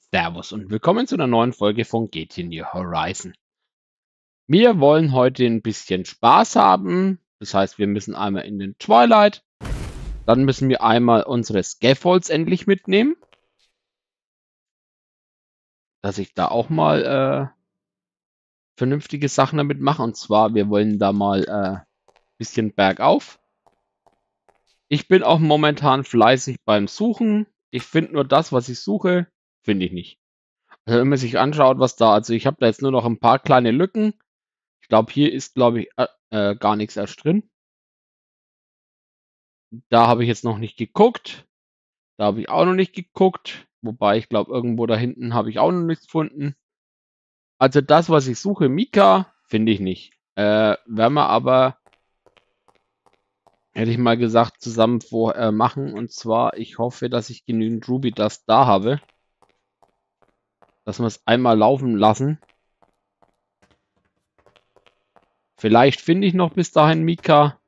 Servus und willkommen zu einer neuen Folge von GTA New Horizon. Wir wollen heute ein bisschen Spaß haben. Das heißt, wir müssen einmal in den Twilight. Dann müssen wir einmal unsere Scaffolds endlich mitnehmen. Dass ich da auch mal vernünftige Sachen damit mache. Und zwar, wir wollen da mal ein bisschen bergauf. Ich bin auch momentan fleißig beim Suchen. Ich finde nur das, was ich suche, finde ich nicht. Also wenn man sich anschaut, was da, also ich habe da jetzt nur noch ein paar kleine Lücken. Ich glaube, hier ist, glaube ich, gar nichts erst drin. Da habe ich jetzt noch nicht geguckt. Da habe ich auch noch nicht geguckt. Wobei ich glaube, irgendwo da hinten habe ich auch noch nichts gefunden. Also das, was ich suche, Mika, finde ich nicht. Werden wir aber, hätte ich mal gesagt, zusammen machen. Und zwar, ich hoffe, dass ich genügend Ruby Dust da habe. Dass wir es einmal laufen lassen. Vielleicht finde ich noch bis dahin Mika.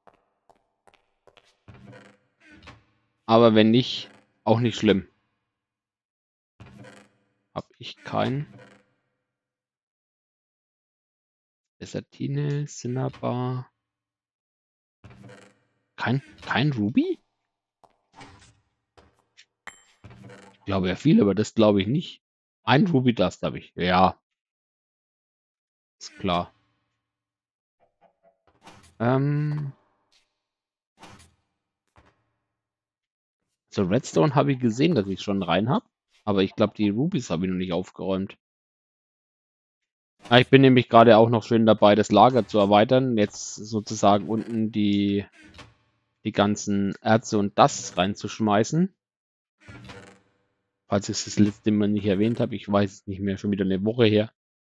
Aber wenn nicht, auch nicht schlimm. Habe ich keinen. Dessertine, Cinnabar. Kein Ruby? Ich glaube ja viel, aber das glaube ich nicht. Ein Ruby Dust habe ich. Ja, ist klar. Ähm, so Redstone habe ich gesehen, dass ich schon rein habe. Aber ich glaube, die Rubies habe ich noch nicht aufgeräumt. Ich bin nämlich gerade auch noch schön dabei, das Lager zu erweitern. Jetzt sozusagen unten die ganzen Erze und das reinzuschmeißen. Falls ich das letzte Mal nicht erwähnt habe, ich weiß es nicht mehr, schon wieder eine Woche her.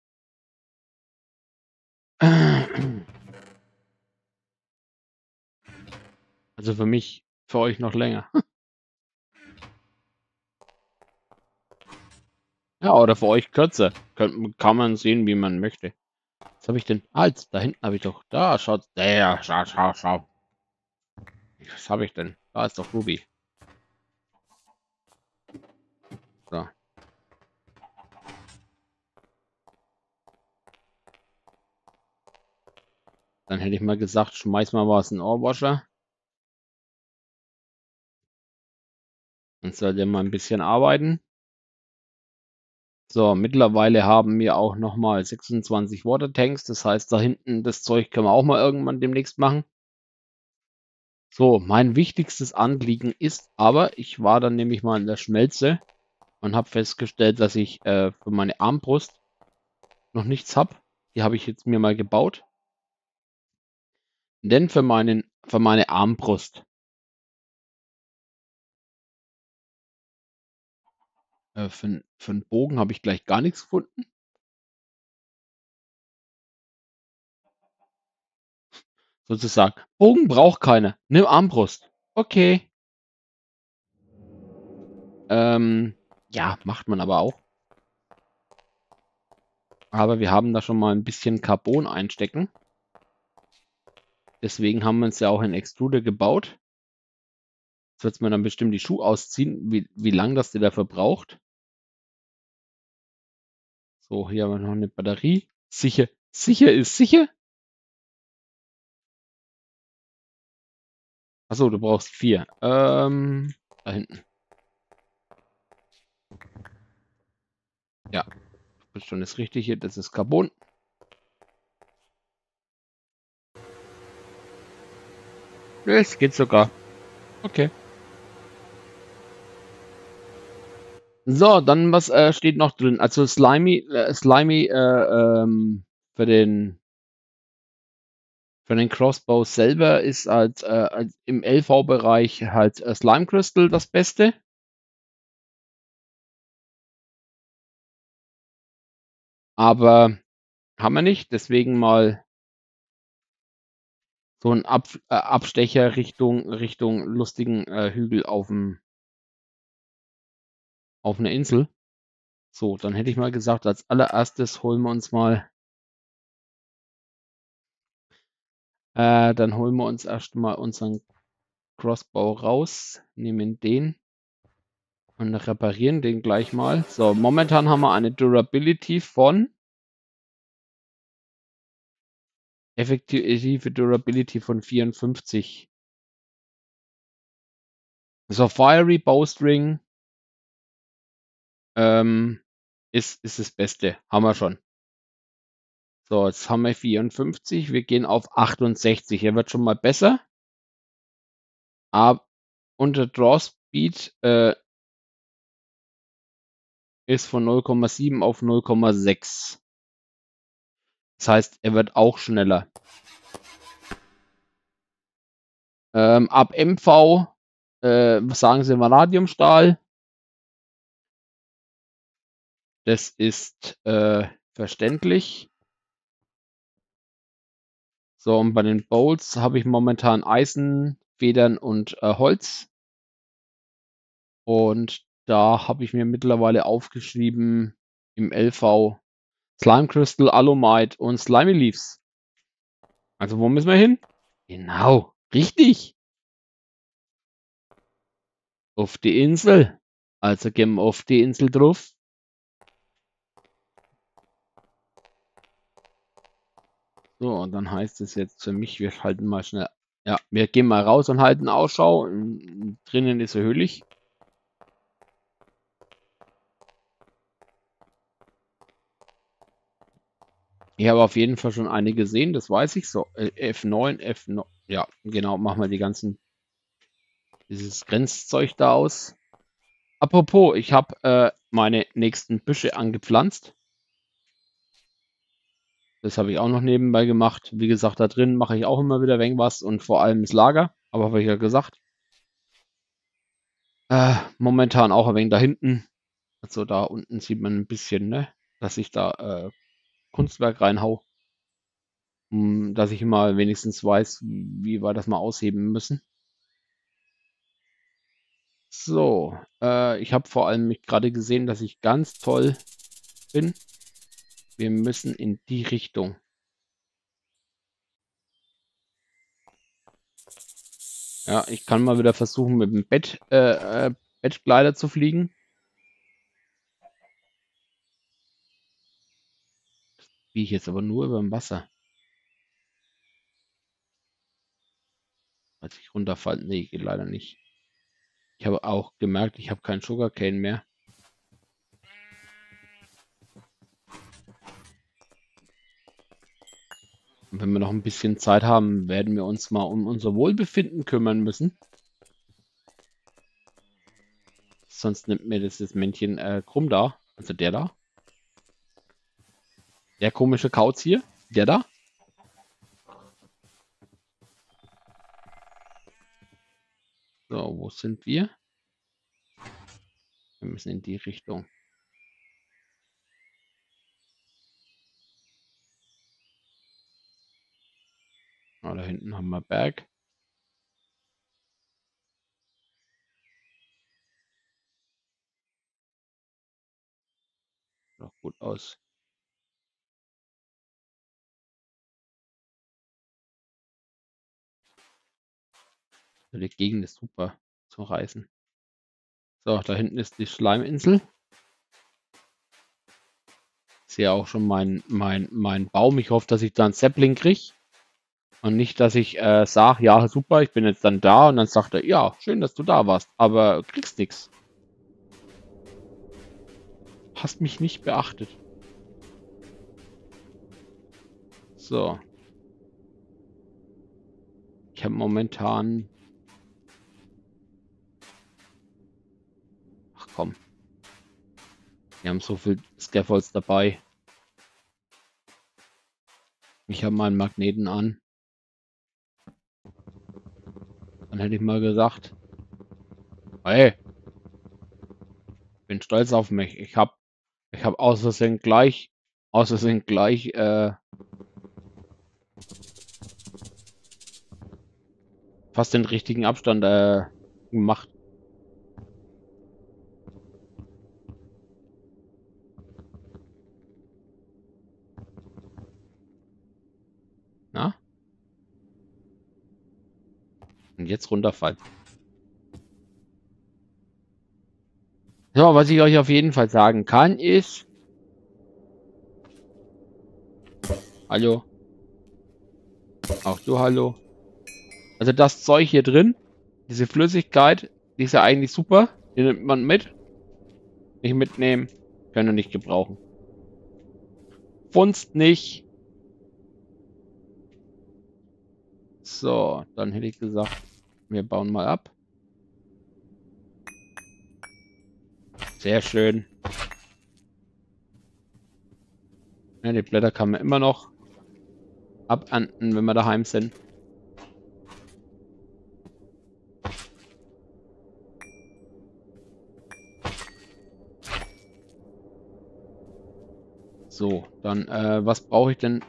Also für mich, für euch noch länger. Ja, oder für euch kürzer. Kann man sehen, wie man möchte. Was habe ich denn? Halt, da hinten habe ich doch. Da, schaut. Der, schau. Was habe ich denn? Da ist doch Ruby. So. Dann hätte ich mal gesagt, schmeiß mal was in den Ohrwasher. Dann soll der mal ein bisschen arbeiten. So, mittlerweile haben wir auch nochmal 26 Watertanks. Das heißt, da hinten das Zeug können wir auch mal irgendwann demnächst machen. So, mein wichtigstes Anliegen ist aber, ich war dann nämlich mal in der Schmelze und habe festgestellt, dass ich für meine Armbrust noch nichts habe. Die habe ich jetzt mir mal gebaut. Denn für meine Armbrust, für 'n Bogen habe ich gleich gar nichts gefunden. Sozusagen. Bogen braucht keiner. Nimm Armbrust. Okay. Ja, macht man aber auch. Aber wir haben da schon mal ein bisschen Carbon einstecken. Deswegen haben wir uns ja auch einen Extruder gebaut. Jetzt wird man dann bestimmt die Schuhe ausziehen, wie lang das der dafür braucht. So, hier haben wir noch eine Batterie. Sicher. Sicher ist sicher? Achso, du brauchst 4. Da hinten. Ja, du bist schon das Richtige. Das ist Carbon. Ja, es geht sogar. Okay. So, dann was steht noch drin? Also Slimy für den Crossbow selber ist als im LV-Bereich halt Slime Crystal das Beste. Aber haben wir nicht, deswegen mal so ein Abstecher Richtung lustigen Hügel auf einer Insel. So, dann hätte ich mal gesagt, als allererstes holen wir uns mal, dann holen wir uns erstmal unseren Crossbow raus, nehmen den. Und reparieren den gleich mal. So, momentan haben wir eine Durability von effektive Durability von 54. So, Fiery Bowstring ist das Beste. Haben wir schon. So, jetzt haben wir 54. Wir gehen auf 68. Er wird schon mal besser. Aber unter Draw Speed ist von 0,7 auf 0,6. Das heißt, er wird auch schneller. Ab MV sagen sie Vanadiumstahl. Das ist verständlich. So, und bei den Bolts habe ich momentan Eisen, Federn und Holz. Und da habe ich mir mittlerweile aufgeschrieben im LV Slime Crystal, Alumite und Slimy Leaves. Also wo müssen wir hin? Genau, richtig. Auf die Insel. Also gehen wir auf die Insel drauf. So, und dann heißt es jetzt für mich, wir halten mal schnell. Ja, wir gehen mal raus und halten Ausschau. Drinnen ist er höhlich. Ich habe auf jeden Fall schon eine gesehen, das weiß ich. So, F9, F9. Ja, genau, machen wir dieses Grenzzeug da aus. Apropos, ich habe meine nächsten Büsche angepflanzt. Das habe ich auch noch nebenbei gemacht. Wie gesagt, da drin mache ich auch immer wieder was und vor allem das Lager. Aber habe ich ja gesagt. Momentan auch ein wenig da hinten. Also da unten sieht man ein bisschen, ne, dass ich da Kunstwerk reinhau. Dass ich mal wenigstens weiß, wie wir das mal ausheben müssen. So, ich habe vor allem mich gerade gesehen, dass ich ganz toll bin. Wir müssen in die Richtung. Ja, ich kann mal wieder versuchen, mit dem Bettgleiter zu fliegen. Wie ich jetzt aber nur über dem Wasser. Als ich runterfalle, nee, geht leider nicht. Ich habe auch gemerkt, ich habe keinen Sugarcane mehr. Und wenn wir noch ein bisschen Zeit haben, werden wir uns mal um unser Wohlbefinden kümmern müssen. Sonst nimmt mir das Männchen krumm da. Also der da. Der komische Kauz hier. Der da. So, wo sind wir? Wir müssen in die Richtung. Ah, da hinten haben wir Berg. Sieht doch gut aus. Die Gegend ist super zum Reisen. So, da hinten ist die Schleiminsel. Ich sehe auch schon mein Baum. Ich hoffe, dass ich da einen Sapling kriege. Und nicht, dass ich sage, ja, super, ich bin jetzt dann da. Und dann sagt er, ja, schön, dass du da warst. Aber kriegst nichts. Hast mich nicht beachtet. So. Ich habe momentan... Ach komm. Wir haben so viel Scaffolds dabei. Ich habe meinen Magneten an. Dann hätte ich mal gesagt, hey, bin stolz auf mich. Ich hab aus Versehen gleich fast den richtigen Abstand gemacht. Na? Und jetzt runterfallen. So, was ich euch auf jeden Fall sagen kann, ist... Hallo. Auch du, hallo. Also das Zeug hier drin, diese Flüssigkeit, die ist ja eigentlich super. Die nimmt man mit. Nicht mitnehmen. Können wir nicht gebrauchen. Funzt nicht. So, dann hätte ich gesagt, wir bauen mal ab. Sehr schön. Ja, die Blätter kann man immer noch abernten, wenn wir daheim sind. So, dann, was brauche ich denn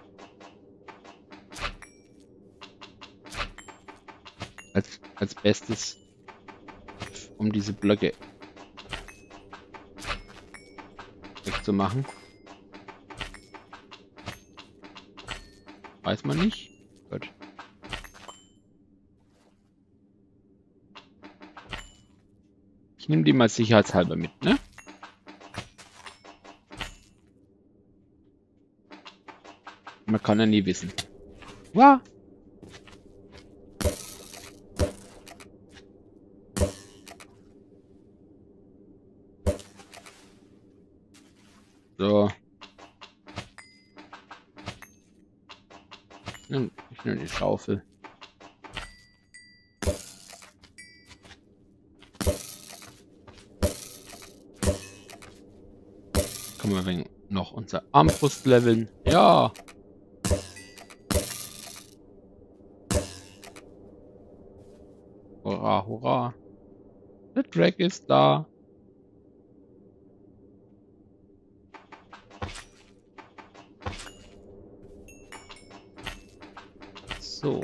als Bestes, um diese Blöcke wegzumachen? Weiß man nicht. Gut. Ich nehme die mal sicherheitshalber mit, ne? Man kann ja nie wissen. Ja. So. Ich nehme die Schaufel. Können wir wegen noch unser Armbrust leveln? Ja. Hurra, hurra. Der Drag ist da. So.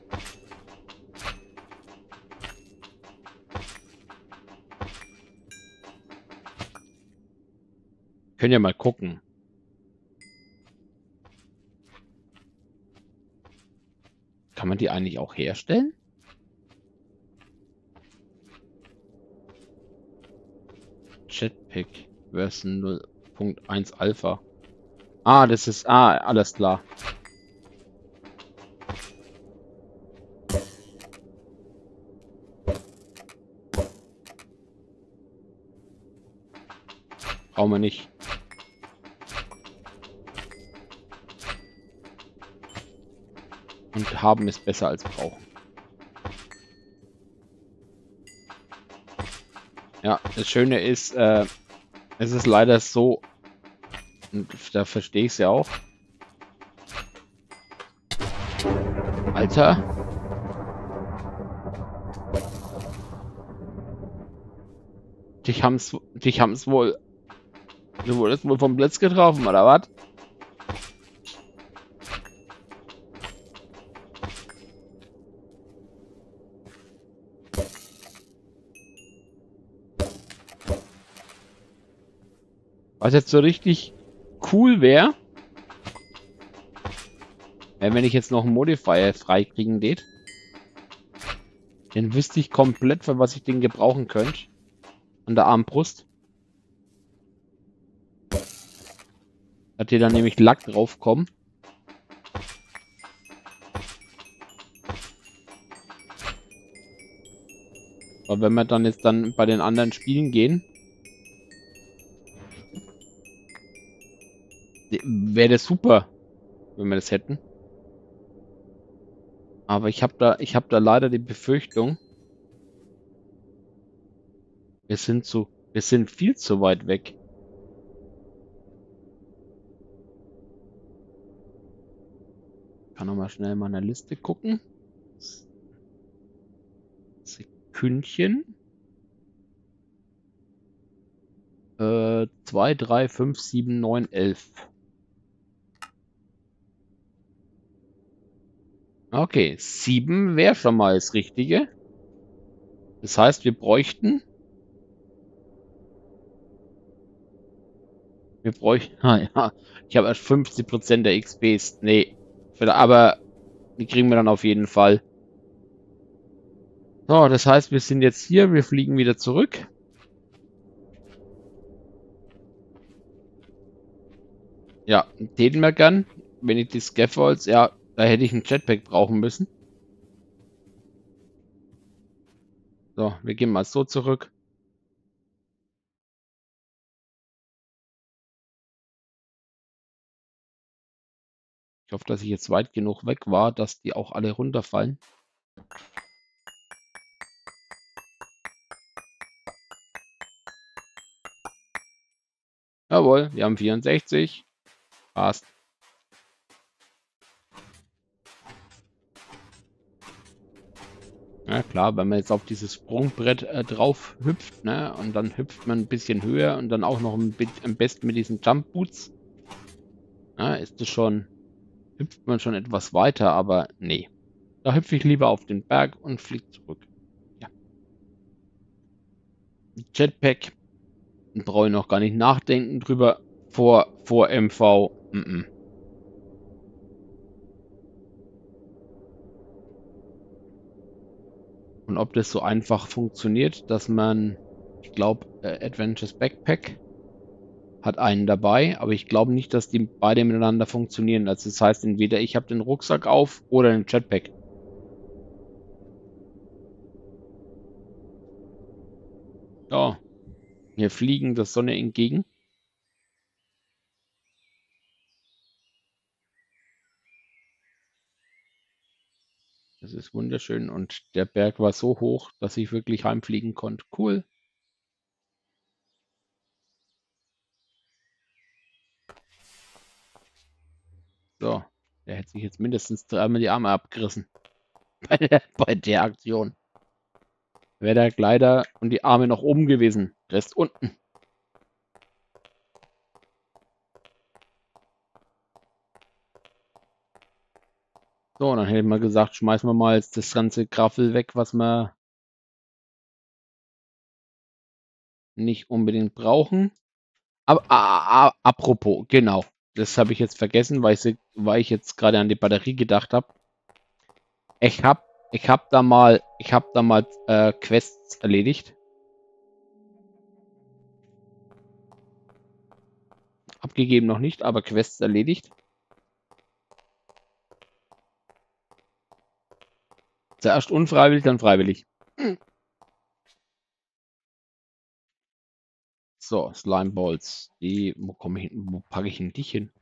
Können ja mal gucken. Kann man die eigentlich auch herstellen? Jetpack Version 0.1 Alpha. Ah, das ist... Ah, alles klar. Brauchen wir nicht. Und haben ist besser als brauchen. Ja, das Schöne ist, es ist leider so, und da verstehe ich es ja auch. Alter. Dich haben's wohl. Du wurdest wohl vom Blitz getroffen, oder was? Was jetzt so richtig cool wäre, wenn ich jetzt noch einen Modifier freikriegen lädt. Dann wüsste ich komplett, für was ich den gebrauchen könnte. An der Armbrust. Hat hier dann nämlich Lack drauf kommen. Aber wenn wir dann jetzt bei den anderen Spielen gehen, wäre das super, wenn wir das hätten. Aber ich habe da leider die Befürchtung, wir sind viel zu weit weg. Ich kann noch mal schnell in meiner Liste gucken. Sekündchen. 2, 3, 5, 7, 9, 11. Okay, 7 wäre schon mal das Richtige. Das heißt, wir bräuchten... ja, ich habe erst 50% der XPs. Nee, aber die kriegen wir dann auf jeden Fall. So, das heißt, wir sind jetzt hier, wir fliegen wieder zurück. Ja, täten wir gern. Wenn ich die Scaffolds, ja, da hätte ich ein Jetpack brauchen müssen. So, wir gehen mal so zurück. Ich hoffe, dass ich jetzt weit genug weg war, dass die auch alle runterfallen. Jawohl, wir haben 64. Passt. Ja klar, wenn man jetzt auf dieses Sprungbrett drauf hüpft, ne, und dann hüpft man ein bisschen höher und dann auch noch am besten mit diesen Jump Boots, ist das schon, hüpft man schon etwas weiter, aber nee. Da hüpfe ich lieber auf den Berg und fliege zurück. Ja. Jetpack, brauche ich noch gar nicht nachdenken drüber. Vor MV. Und ob das so einfach funktioniert, dass man, ich glaube, Adventures Backpack hat einen dabei, aber ich glaube nicht, dass die beide miteinander funktionieren. Also das heißt, entweder ich habe den Rucksack auf oder den Jetpack. Ja, wir fliegen der Sonne entgegen. Das ist wunderschön und der Berg war so hoch, dass ich wirklich heimfliegen konnte. Cool. So, der hätte sich jetzt mindestens dreimal die Arme abgerissen bei der Aktion. Wäre der Gleiter und die Arme noch oben gewesen. Rest unten. So, dann hätte man gesagt, schmeißen wir mal jetzt das ganze Graffel weg, was wir nicht unbedingt brauchen. Aber apropos, genau. Das habe ich jetzt vergessen, weil ich jetzt gerade an die Batterie gedacht habe. Ich hab da mal Quests erledigt. Abgegeben noch nicht, aber Quests erledigt. Zuerst unfreiwillig, dann freiwillig. So, Slime Balls. Wo packe ich denn dich hin?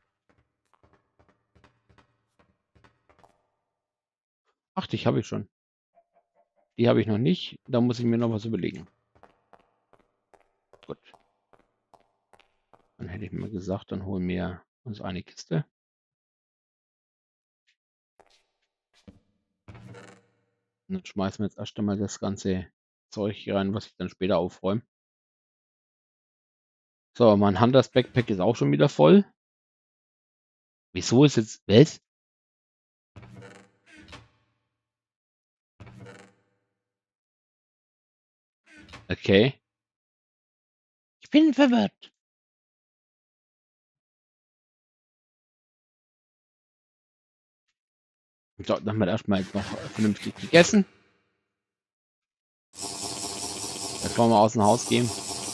Ach, dich habe ich schon. Die habe ich noch nicht. Da muss ich mir noch was überlegen. Gut. Dann hätte ich mir gesagt, dann holen wir uns eine Kiste. Und dann schmeißen wir jetzt erst einmal das ganze Zeug hier rein, was ich dann später aufräume. So, mein Hunters Backpack ist auch schon wieder voll. Wieso ist jetzt was? Okay. Ich bin verwirrt. So, dann haben wir erstmal jetzt noch vernünftig gegessen. Bevor wir aus dem Haus gehen.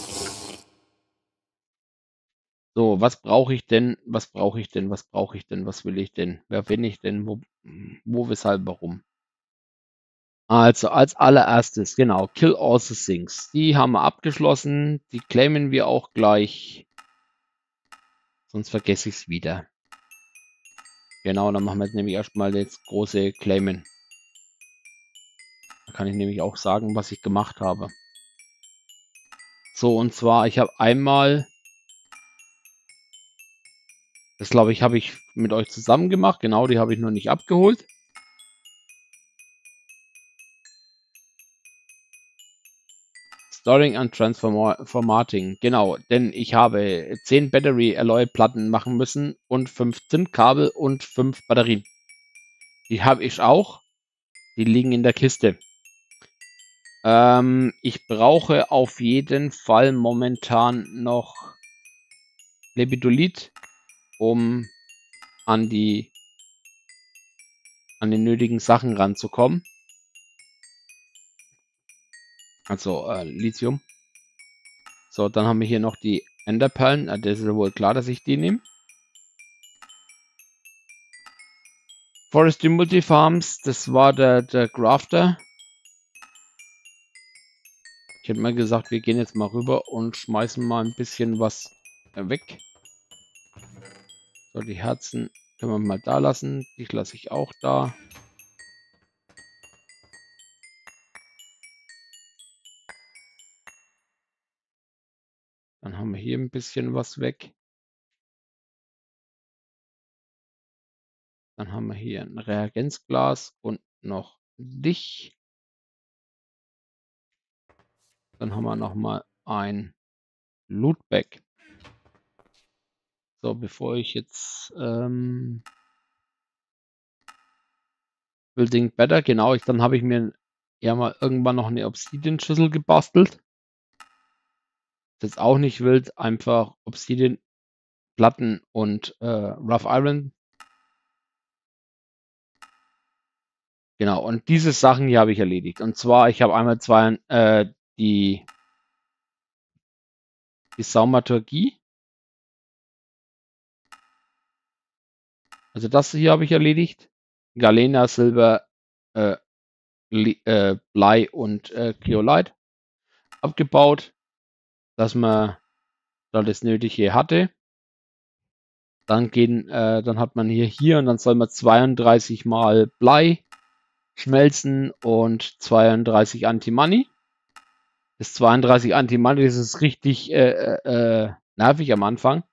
So, was brauche ich denn? Was brauche ich denn? Was brauche ich denn? Was will ich denn? Wer bin ich denn? Wo weshalb, warum? Also, als allererstes, genau, Kill All the Things. Die haben wir abgeschlossen. Die claimen wir auch gleich. Sonst vergesse ich es wieder. Genau, dann machen wir jetzt nämlich erstmal das große Claimen. Da kann ich nämlich auch sagen, was ich gemacht habe. So, und zwar, ich habe einmal, das glaube ich, habe ich mit euch zusammen gemacht. Genau, die habe ich noch nicht abgeholt. Storing and Transformating. Genau, denn ich habe 10 Battery Alloy Platten machen müssen und 5 Zintkabel und 5 Batterien. Die habe ich auch. Die liegen in der Kiste. Ich brauche auf jeden Fall momentan noch Lepidolit, um an den nötigen Sachen ranzukommen. Also Lithium. So, dann haben wir hier noch die Enderperlen. Das ist ja wohl klar, dass ich die nehme. Forestry Multifarms, das war der Crafter. Ich hätte mal gesagt, wir gehen jetzt mal rüber und schmeißen mal ein bisschen was weg. So, die Herzen können wir mal da lassen. Die lasse ich auch da. Dann haben wir hier ein bisschen was weg. Dann haben wir hier ein Reagenzglas und noch dich. Dann haben wir noch mal ein Lootbag. So, bevor ich jetzt Building Better, genau, dann habe ich mir ja mal irgendwann noch eine Obsidian-Schüssel gebastelt. Das ist auch nicht wild, einfach Obsidian-Platten und Rough Iron. Genau, und diese Sachen hier habe ich erledigt. Und zwar, ich habe einmal die Saumaturgie. Also das hier habe ich erledigt. Galena, Silber, äh, Blei und Kreolite abgebaut, dass man da das Nötige hatte. Dann hat man hier und dann soll man 32 mal Blei schmelzen und 32 Antimony. Das 32 Antimony, das ist richtig nervig am Anfang.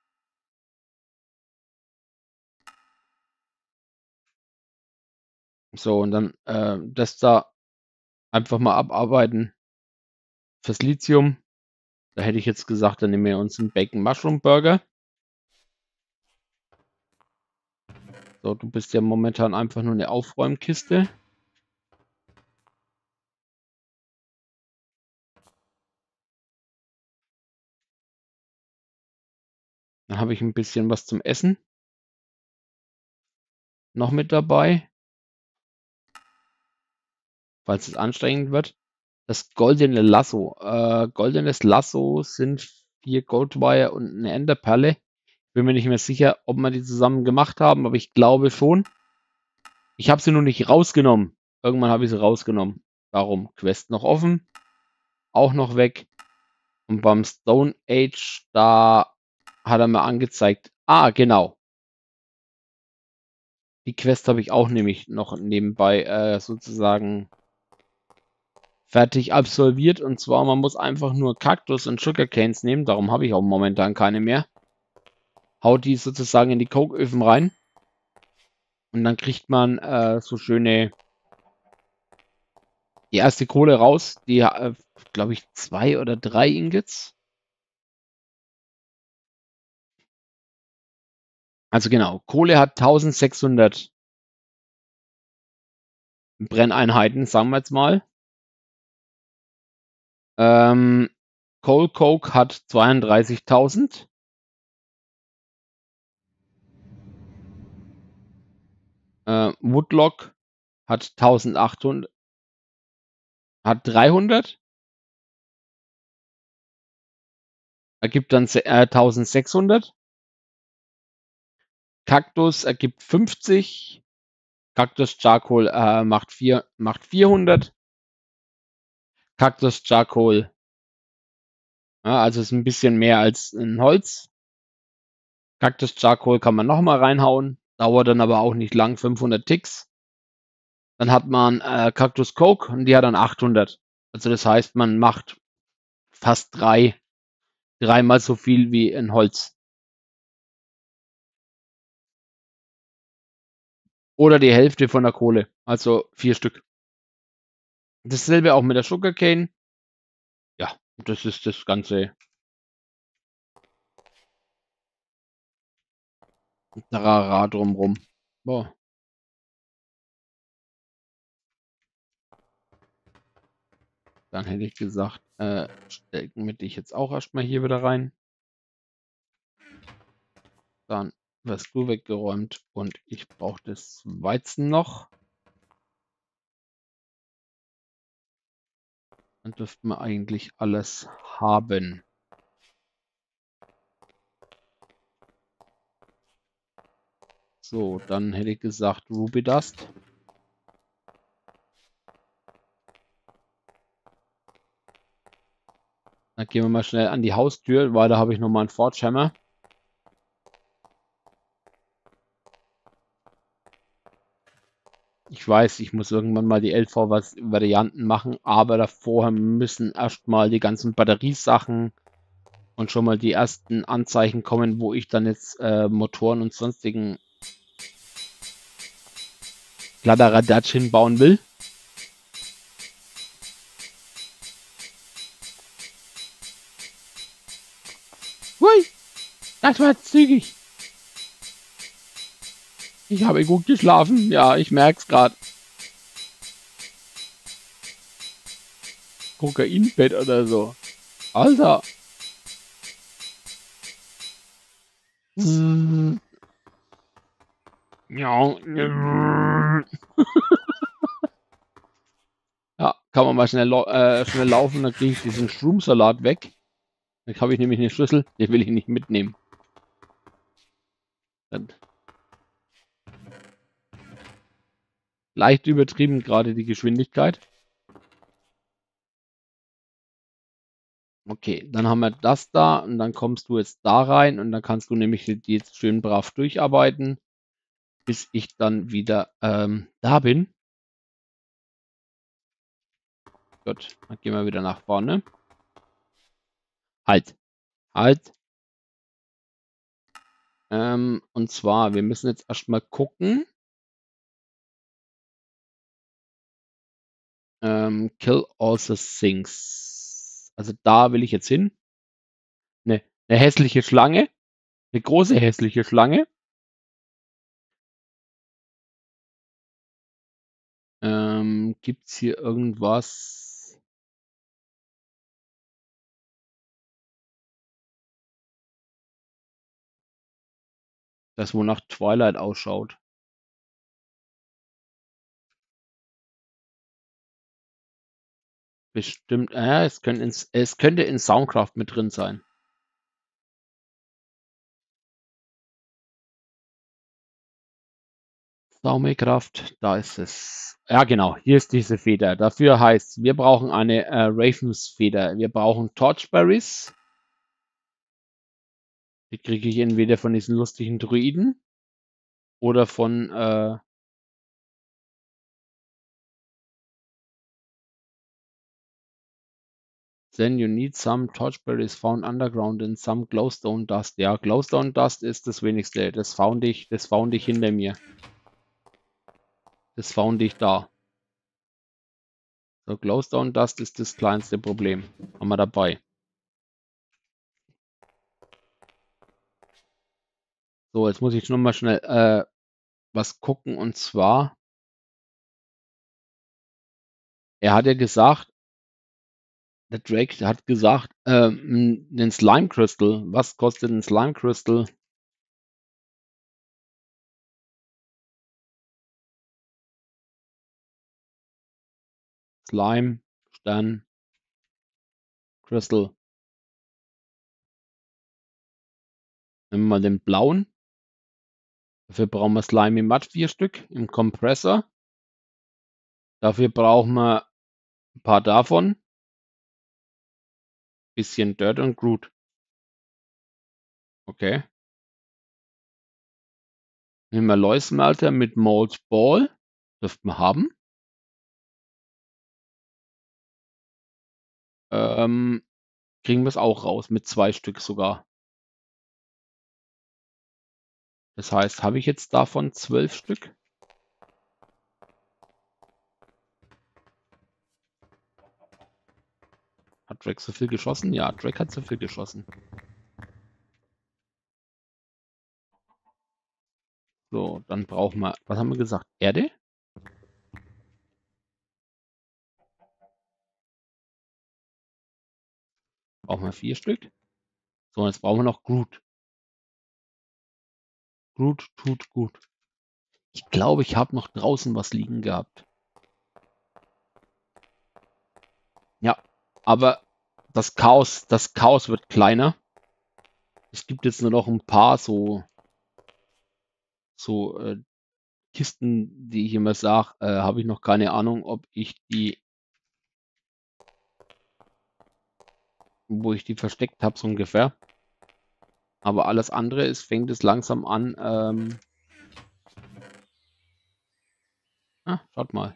So, und dann das da einfach mal abarbeiten fürs Lithium. Da hätte ich jetzt gesagt, dann nehmen wir uns einen Bacon Mushroom Burger. So, du bist ja momentan einfach nur eine Aufräumkiste. Dann habe ich ein bisschen was zum Essen noch mit dabei, falls es anstrengend wird. Das goldene Lasso. Goldenes Lasso sind 4 Goldwire und eine Enderperle. Bin mir nicht mehr sicher, ob wir die zusammen gemacht haben, aber ich glaube schon. Ich habe sie nur nicht rausgenommen. Irgendwann habe ich sie rausgenommen. Darum, Quest noch offen. Auch noch weg. Und beim Stone Age, da hat er mir angezeigt. Ah, genau. Die Quest habe ich auch nämlich noch nebenbei sozusagen fertig absolviert. Und zwar, man muss einfach nur Kaktus und Sugarcanes nehmen. Darum habe ich auch momentan keine mehr. Haut die sozusagen in die Koköfen rein. Und dann kriegt man so schöne die erste Kohle raus. Die, glaube ich, 2 oder 3 Ingots. Also genau, Kohle hat 1600 Brenneinheiten, sagen wir jetzt mal. Coal Coke hat 32.000. Woodlock hat 1800, hat 300. Ergibt dann 1600. Kaktus ergibt 50. Kaktus Charcoal macht 400. Kaktus Charcoal, ja, also ist ein bisschen mehr als ein Holz. Kaktus Charcoal kann man nochmal reinhauen, dauert dann aber auch nicht lang, 500 Ticks. Dann hat man Kaktus Coke und die hat dann 800. Also das heißt, man macht fast dreimal so viel wie ein Holz. Oder die Hälfte von der Kohle, also 4 Stück. Dasselbe auch mit der Sugarcane. Ja, das ist das ganze Trara drumrum. Boah. Dann hätte ich gesagt, stecken wir dich jetzt auch erstmal hier wieder rein. Dann wirst du weggeräumt und ich brauche das Weizen noch. Dann dürften wir eigentlich alles haben. So, dann hätte ich gesagt Ruby Dust. Dann gehen wir mal schnell an die Haustür, weil da habe ich nochmal einen Forge Hammer. Ich weiß, ich muss irgendwann mal die LV-Varianten machen, aber davor müssen erstmal die ganzen Batteriesachen und schon mal die ersten Anzeichen kommen, wo ich dann jetzt Motoren und sonstigen Kladderadatsch hinbauen will. Hui, das war zügig. Ich habe gut geschlafen. Ja, ich merke es gerade. Kokainbett oder so. Alter. Ja. Ja, kann man mal schnell laufen, dann kriege ich diesen Stromsalat weg. Dann habe ich nämlich eine Schlüssel, den will ich nicht mitnehmen. Dann leicht übertrieben gerade die Geschwindigkeit. Okay, dann haben wir das da und dann kommst du jetzt da rein und dann kannst du nämlich jetzt schön brav durcharbeiten, bis ich dann wieder da bin. Gut, dann gehen wir wieder nach vorne. Halt, halt. Und zwar, wir müssen jetzt erstmal gucken. Kill all the things. Also da will ich jetzt hin. Eine hässliche Schlange. Eine große hässliche Schlange. Gibt es hier irgendwas? Das wo nach Twilight ausschaut. Bestimmt. Es könnte in Soundcraft mit drin sein. Saumekraft, da ist es. Ja, genau, hier ist diese Feder. Dafür heißt, wir brauchen eine Ravens-Feder. Wir brauchen Torchberries. Die kriege ich entweder von diesen lustigen Druiden oder von Then you need some torchberries found underground in some glowstone dust. Ja, glowstone dust ist das wenigste. Das found ich hinter mir. Das found ich da. So, glowstone dust ist das kleinste Problem. Haben wir dabei. So, jetzt muss ich nur mal schnell was gucken und zwar. Er hat ja gesagt, der Drake hat gesagt, ein Slime Crystal. Was kostet ein Slime Crystal? Slime, Stern, Crystal. Nehmen wir mal den blauen. Dafür brauchen wir Slimy Mud 4 Stück im Kompressor. Dafür brauchen wir ein paar davon. Bisschen Dirt und Groot. Okay. Nehmen wir Loismelter mit Mold Ball. Dürften wir haben. Kriegen wir es auch raus. Mit 2 Stück sogar. Das heißt, habe ich jetzt davon 12 Stück? Hat Drake so viel geschossen? Ja, Drake hat so viel geschossen. So, dann brauchen wir, was haben wir gesagt? Erde? Brauchen wir 4 Stück. So, jetzt brauchen wir noch Groot. Groot tut gut. Ich glaube, ich habe noch draußen was liegen gehabt. Ja, aber das Chaos wird kleiner. Es gibt jetzt nur noch ein paar so so Kisten, die ich immer sage, habe ich noch keine Ahnung, wo ich die versteckt habe, so ungefähr. Aber alles andere fängt es langsam an, schaut mal,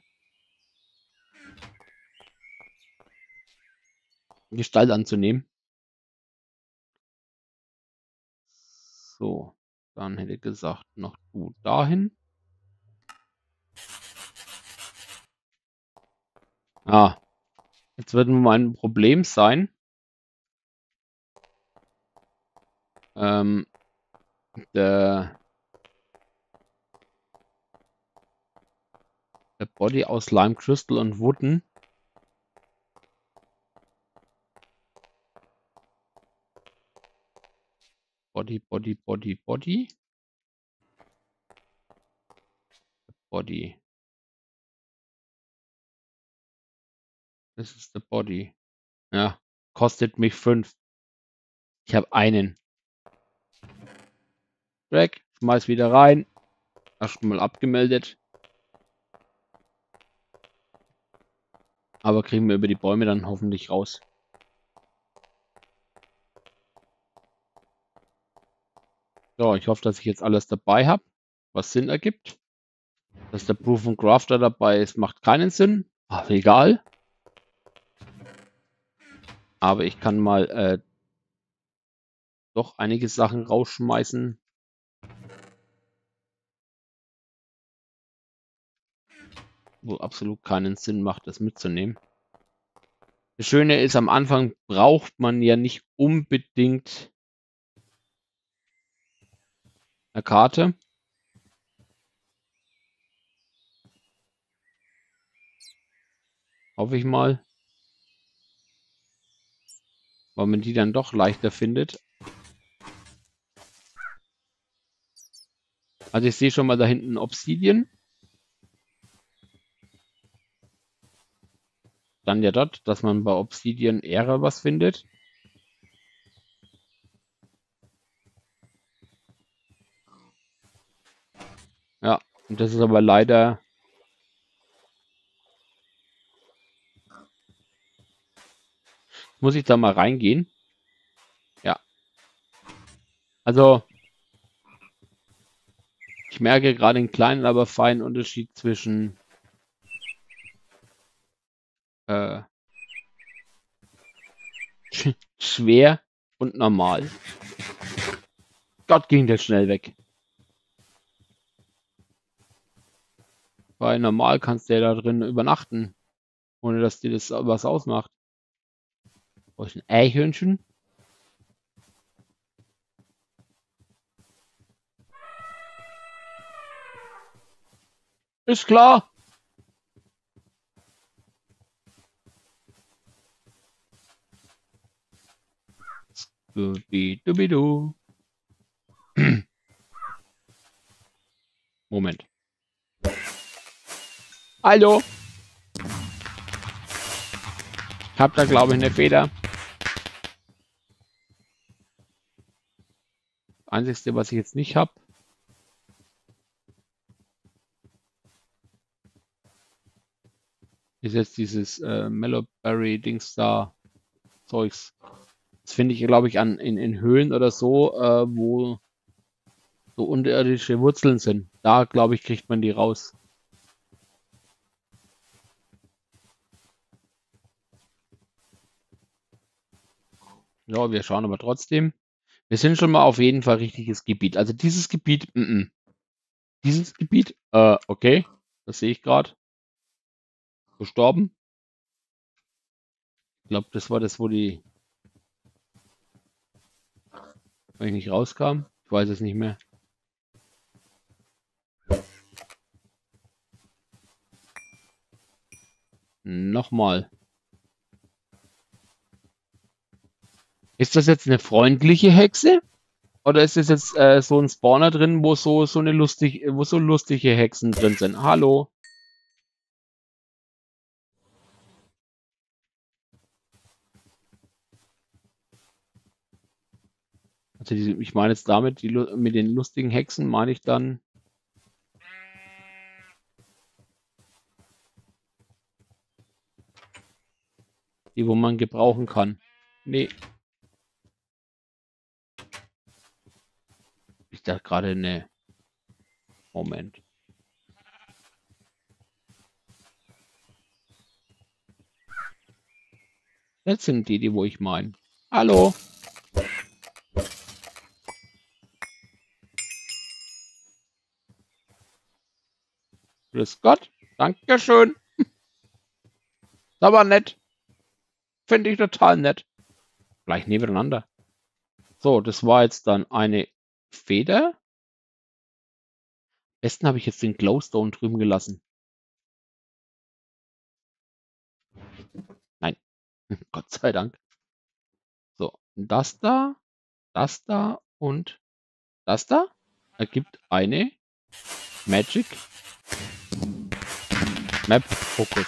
Gestalt anzunehmen. So, dann hätte ich gesagt, noch du dahin. Jetzt wird mein Problem sein, der Body aus Lime Crystal und Wooden. Body. Das ist der Body. Ja, kostet mich 5. Ich habe einen. Drag, schmeiß wieder rein. Erstmal abgemeldet. Aber kriegen wir über die Bäume dann hoffentlich raus. So, ich hoffe, dass ich jetzt alles dabei habe, was Sinn ergibt. Dass der Proof and Crafter dabei ist, macht keinen Sinn. Ach, egal. Aber ich kann mal doch einige Sachen rausschmeißen. Wo absolut keinen Sinn macht, das mitzunehmen. Das Schöne ist, am Anfang braucht man ja nicht unbedingt eine Karte. Hoffe ich mal. Weil man die dann doch leichter findet. Also ich sehe schon mal da hinten Obsidian. Dann ja dort, dass man bei Obsidian eher was findet. Ja, und das ist aber leider... Muss ich da mal reingehen? Ja. Also, ich merke gerade einen kleinen, aber feinen Unterschied zwischen schwer und normal. Gott, ging der schnell weg. Weil normal kannst du ja da drin übernachten, ohne dass dir das was ausmacht. Brauche ich ein Eichhörnchen? Ist klar. Scooby-Dooby-Doo. Moment. Hallo. Ich hab da, glaube ich, eine Feder. Das Einzige, was ich jetzt nicht habe, ist jetzt dieses Mellowberry-Dings da, Zeugs. Das finde ich, glaube ich, in Höhlen oder so, wo so unterirdische Wurzeln sind. Da, glaube ich, kriegt man die raus. Ja, wir schauen aber trotzdem. Wir sind schon mal auf jeden Fall richtiges Gebiet. Also dieses Gebiet, dieses Gebiet, okay, das sehe ich gerade. Gestorben. Ich glaube, das war das, wo ich nicht rauskam. Ich weiß es nicht mehr. Nochmal. Ist das jetzt eine freundliche Hexe? Oder ist das jetzt so ein Spawner drin, wo so lustige Hexen drin sind? Hallo? Also ich meine jetzt damit, mit den lustigen Hexen meine ich dann Die, wo man gebrauchen kann. Nee. Ich dachte gerade, ne. Moment. Jetzt sind die, wo ich meine. Hallo. Grüß Gott. Dankeschön. Ist aber nett. Finde ich total nett. Gleich nebeneinander. So, das war jetzt dann eine Feder. Am besten habe ich jetzt den Glowstone drüben gelassen. Nein. Gott sei Dank. So, das da und das da ergibt eine Magic Map Focus.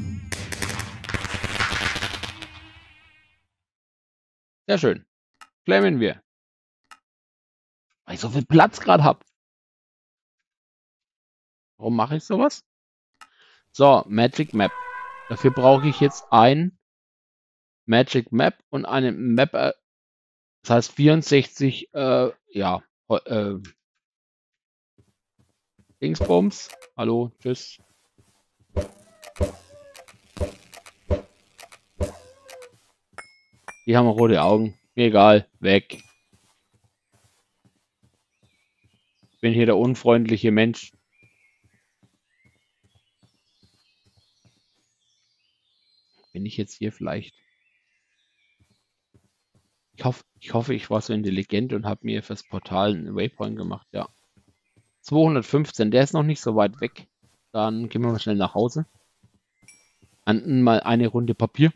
Sehr schön. Claimen wir. Weil ich so viel Platz gerade habe. Warum mache ich sowas? So, Magic Map. Dafür brauche ich jetzt ein Magic Map und eine Map, das heißt 64, ja, Dingsbums. Hallo, tschüss. Die haben rote Augen. Mir egal, weg. Ich bin hier der unfreundliche Mensch. Bin ich jetzt hier vielleicht? Ich hoffe, ich war so intelligent und habe mir fürs Portal einen Waypoint gemacht. Ja. 215, der ist noch nicht so weit weg. Dann gehen wir mal schnell nach Hause. An mal eine Runde Papier.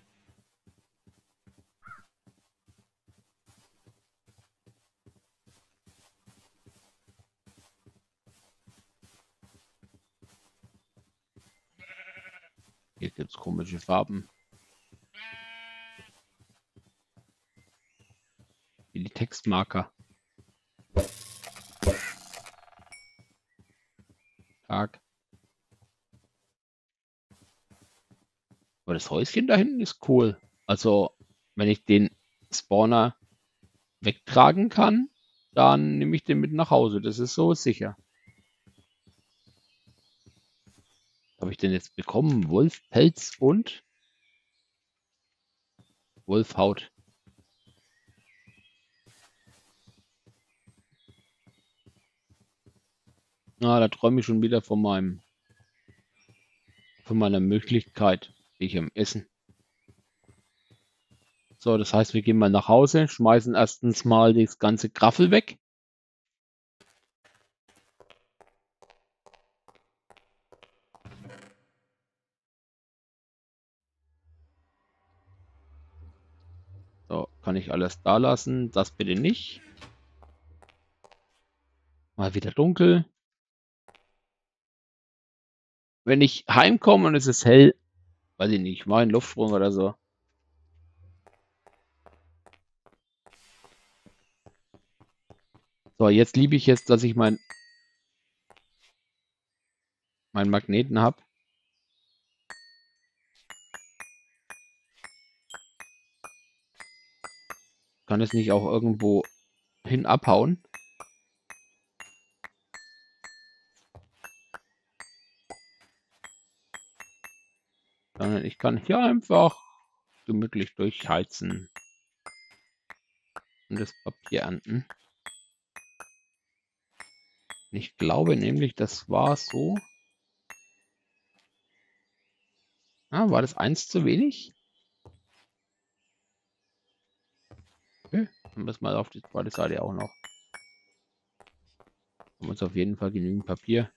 Hier gibt es komische Farben. Wie die Textmarker. Tag. Aber das Häuschen da hinten ist cool. Also, wenn ich den Spawner wegtragen kann, dann nehme ich den mit nach Hause. Das ist so sicher. Habe ich denn jetzt bekommen? Wolfpelz und Wolfhaut. Na, da träume ich schon wieder von meiner Möglichkeit, ich am Essen. So, das heißt, wir gehen mal nach Hause, schmeißen erstens mal das ganze Graffel weg. So, kann ich alles da lassen, das bitte nicht. Mal wieder dunkel. Wenn ich heimkomme und es ist hell, weiß ich nicht, mache einen Luftsprung oder so. So, jetzt liebe ich es, dass ich meinen Magneten habe. Kann es nicht auch irgendwo hin abhauen? Sondern ich kann hier einfach gemütlich durchheizen und das Papier ernten. Ich glaube nämlich, das war so. Ah, war das 1 zu wenig? Okay, dann müssen wir auf die zweite Seite auch noch. Haben uns auf jeden Fall genügend Papier.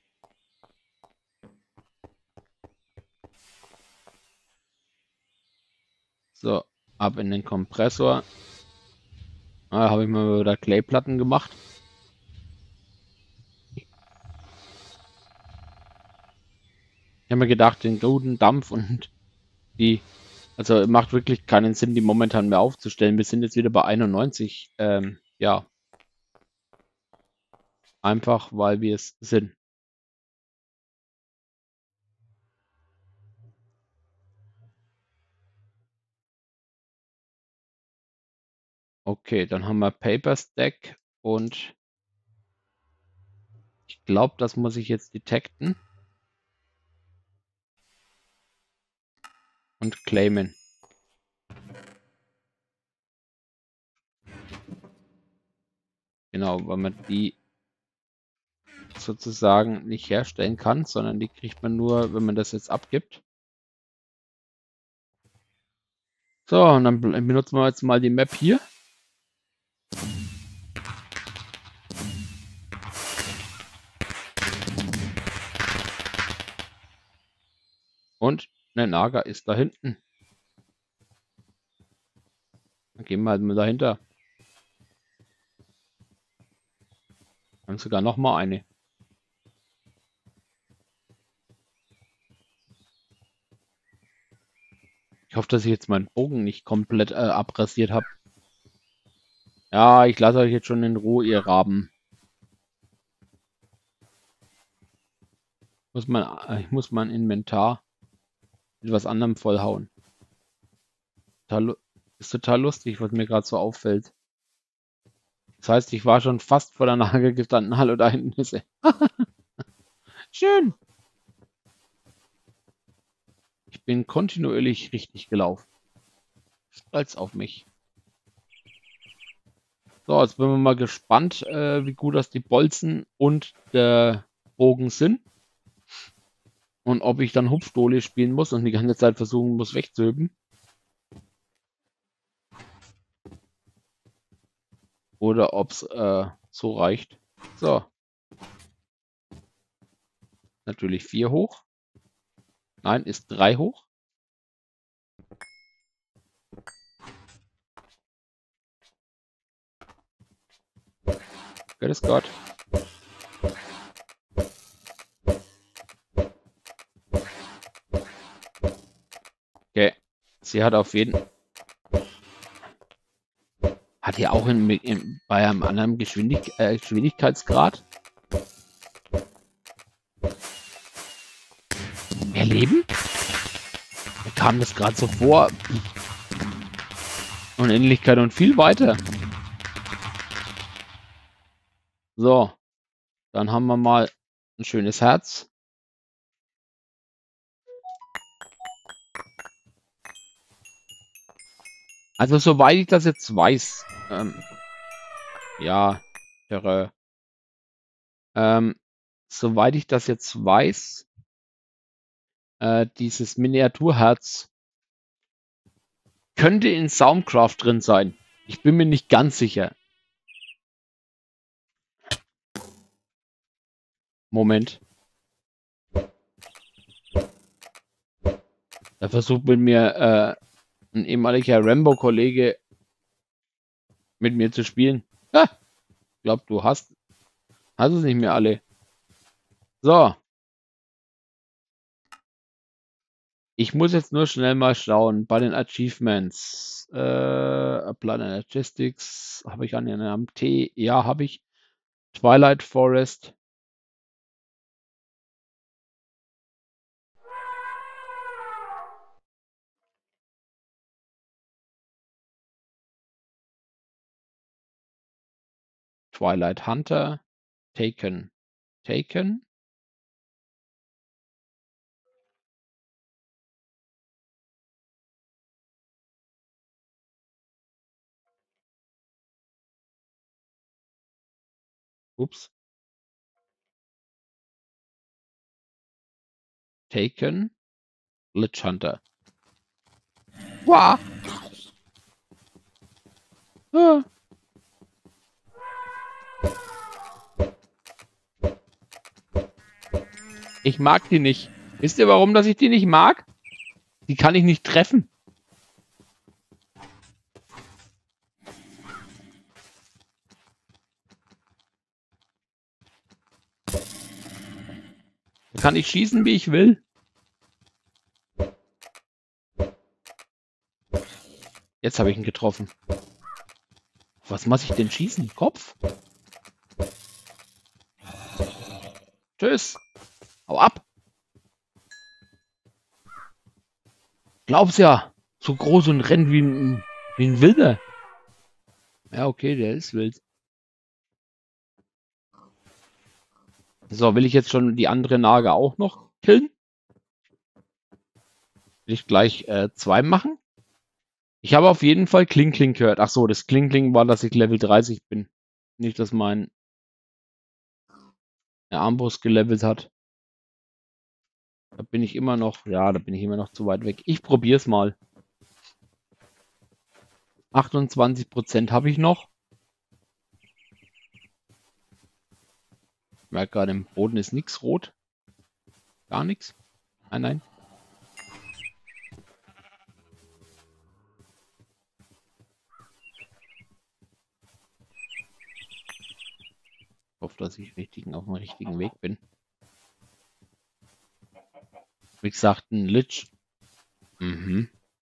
So, ab in den Kompressor. Da habe ich mal wieder Clayplatten gemacht. Ich habe mir gedacht, den guten Dampf und die, also macht wirklich keinen Sinn, die momentan mehr aufzustellen. Wir sind jetzt wieder bei 91. Ja, einfach weil wir es sind. Okay, dann haben wir Paper Stack und ich glaube, das muss ich jetzt detecten und claimen. Genau, weil man die sozusagen nicht herstellen kann, sondern die kriegt man nur, wenn man das jetzt abgibt. So, und dann benutzen wir jetzt mal die Map hier. Und eine Naga ist da hinten. Dann gehen wir halt mal dahinter. Dann sogar noch mal eine. Ich hoffe, dass ich jetzt meinen Bogen nicht komplett abrasiert habe. Ja, ich lasse euch jetzt schon in Ruhe, ihr Raben. Ich muss mein Inventar mit was anderem vollhauen. Ist total lustig, was mir gerade so auffällt. Das heißt, ich war schon fast vor der Nagel gestanden. Hallo, da hinten ist sie. Schön. Ich bin kontinuierlich richtig gelaufen. Stolz auf mich. So, jetzt bin wir mal gespannt, wie gut das die Bolzen und der Bogen sind. Und ob ich dann Hupfdohle spielen muss und die ganze Zeit versuchen muss wegzuhüben. Oder ob es so reicht. So. Natürlich 4 hoch. Nein, ist 3 hoch. Grüß Gott. Okay. Sie hat auf jeden... Hat hier auch bei einem anderen Geschwindigkeitsgrad mehr Leben? Mir kam das gerade so vor. Unendlichkeit und viel weiter. So. Dann haben wir mal ein schönes Herz. Also soweit ich das jetzt weiß, ja, soweit ich das jetzt weiß, dieses Miniaturherz könnte in Soundcraft drin sein. Ich bin mir nicht ganz sicher. Moment. Da versucht mit mir ein ehemaliger Rambo-Kollege mit mir zu spielen. Ah, ich glaube, du hast es nicht mehr alle. So. Ich muss jetzt nur schnell mal schauen bei den Achievements. Apply Energistics. Habe ich einen am T? Ja, habe ich. Twilight Forest. Twilight Hunter. Taken. Taken. Ups. Taken. Lich Hunter. Wow. Ah. Ich mag die nicht. Wisst ihr, warum dass ich die nicht mag? Die kann ich nicht treffen. Da kann ich schießen, wie ich will. Jetzt habe ich ihn getroffen. Was muss ich denn schießen? Kopf? Tschüss. Hau ab. Glaub's ja. So groß und rennt wie ein Wilder. Ja, okay, der ist wild. So, will ich jetzt schon die andere Nager auch noch killen? Will ich gleich 2 machen? Ich habe auf jeden Fall Kling Kling gehört. Ach so, das Kling Kling war, dass ich Level 30 bin. Nicht, dass mein Armbrust gelevelt hat. Da bin ich immer noch, ja, da bin ich immer noch zu weit weg. Ich probiere es mal. 28% habe ich noch. Ich merke gerade, im Boden ist nichts rot. Gar nichts. Nein, nein. Ich hoffe, dass ich auf dem richtigen Weg bin. Wie gesagt, ein Lich. Mhm.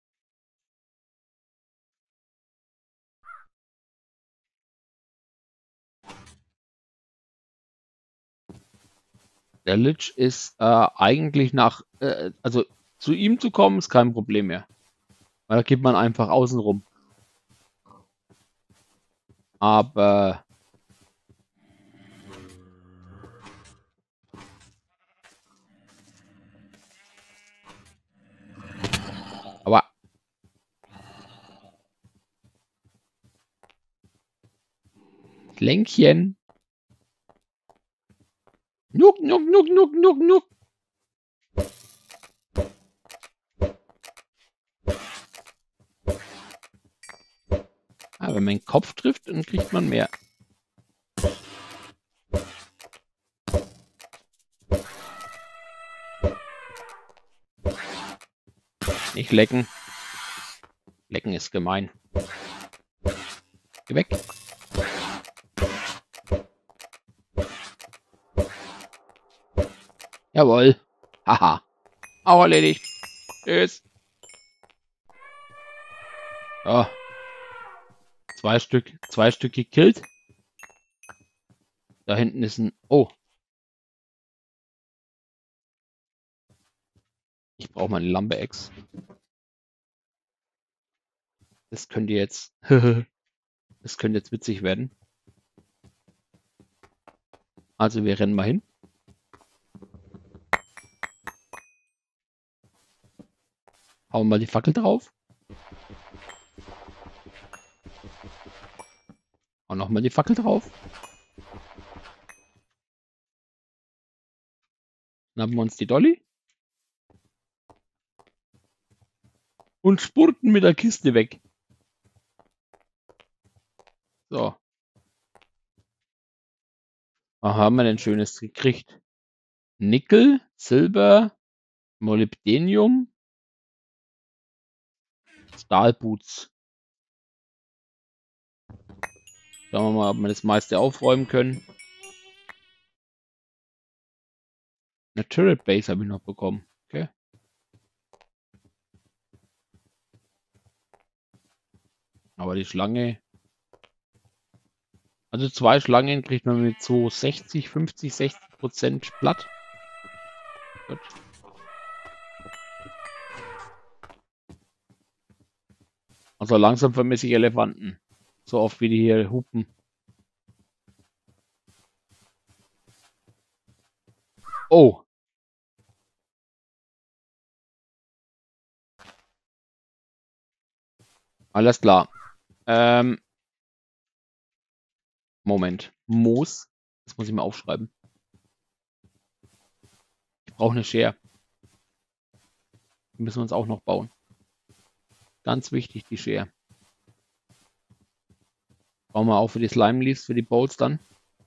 Der Lich ist eigentlich also zu ihm zu kommen, ist kein Problem mehr. Weil da geht man einfach außen rum. Aber aber Länkchen. Nuck, nuck, nuck, nuck, nuck, nuck. Ah, wenn man den Kopf trifft, dann kriegt man mehr. Nicht lecken. Lecken ist gemein. Geh weg. Jawohl. Haha. Auch erledigt. Tschüss. Oh, 2 Stück gekillt. Da hinten ist ein. Oh, ich brauche mal eine Lampe-Ex. Das könnte jetzt. Das könnte jetzt witzig werden. Also wir rennen mal hin. Hauen mal die Fackel drauf. Hauen nochmal die Fackel drauf. Dann haben wir uns die Dolly. Und spurten mit der Kiste weg. So. Was haben wir denn Schönes gekriegt? Nickel, Silber, Molybdenium, Stahlboots. Schauen wir mal, ob wir das meiste aufräumen können. Eine Turret Base habe ich noch bekommen. Okay. Aber die Schlange. Also 2 Schlangen kriegt man mit so 60, 50, 60% platt. Gut. Also langsam vermisse ich Elefanten. So oft wie die hier hupen. Oh. Alles klar. Moment. Moos. Das muss ich mal aufschreiben. Ich brauche eine Schere. Die müssen wir uns auch noch bauen. Ganz wichtig, die Schere. Bauen wir auch für die Slime Leaves, für die Bowls dann.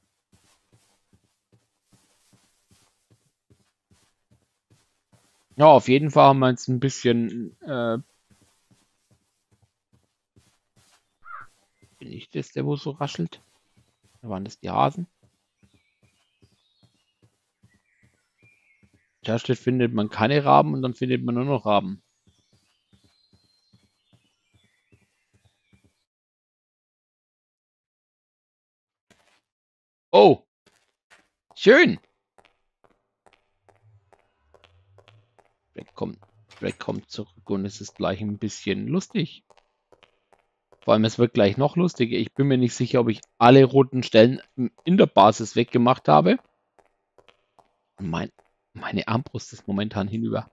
Ja, auf jeden Fall haben wir jetzt ein bisschen. Bin ich das, der wo so raschelt? Da waren das die Hasen. Da steht, findet man keine Raben und dann findet man nur noch Raben. Oh, schön. Drake kommt zurück und es ist gleich ein bisschen lustig. Vor allem, es wird gleich noch lustiger. Ich bin mir nicht sicher, ob ich alle roten Stellen in der Basis weggemacht habe. Meine Armbrust ist momentan hinüber.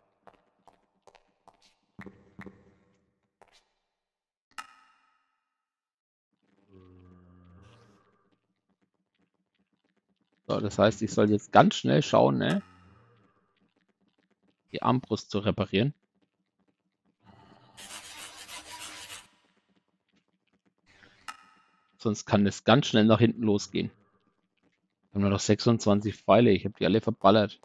So, das heißt, ich soll jetzt ganz schnell schauen, ne, die Armbrust zu reparieren. Sonst kann es ganz schnell nach hinten losgehen. Wir haben nur noch 26 Pfeile. Ich habe die alle verballert.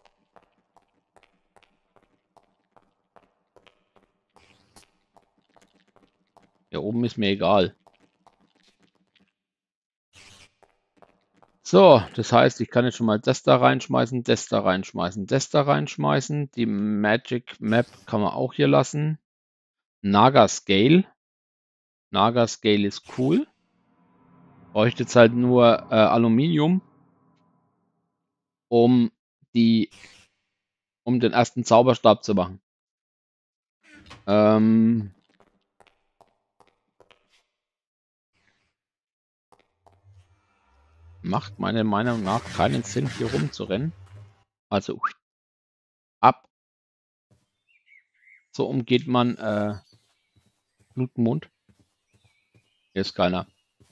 Hier oben ist mir egal. So, das heißt, ich kann jetzt schon mal das da reinschmeißen, das da reinschmeißen, das da reinschmeißen. Die Magic Map kann man auch hier lassen. Naga Scale. Naga Scale ist cool. Bräuchte jetzt halt nur Aluminium, um den ersten Zauberstab zu machen. Macht meiner Meinung nach keinen Sinn, hier rumzurennen. Also ab. So umgeht man Blutmond. Hier ist keiner.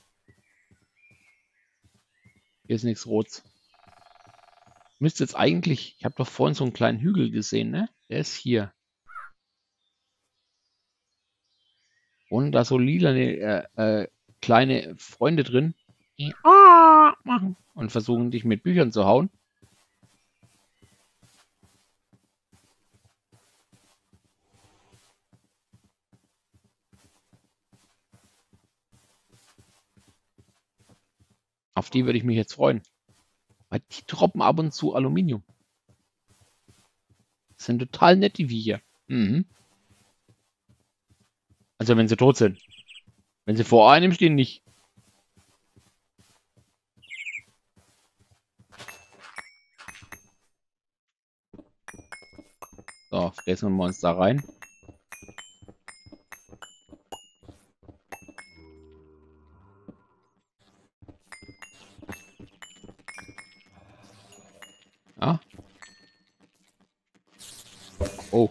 Hier ist nichts Rotes. Müsste jetzt eigentlich, ich habe doch vorhin so einen kleinen Hügel gesehen, ne? Der ist hier. Und da so lila kleine Freunde drin, die machen und versuchen dich mit Büchern zu hauen. Auf die würde ich mich jetzt freuen. Weil die droppen ab und zu Aluminium. Das sind total nett, die Viecher. Mhm. Also wenn sie tot sind. Wenn sie vor einem stehen, nicht. So, fressen wir uns da rein. Ja. Oh.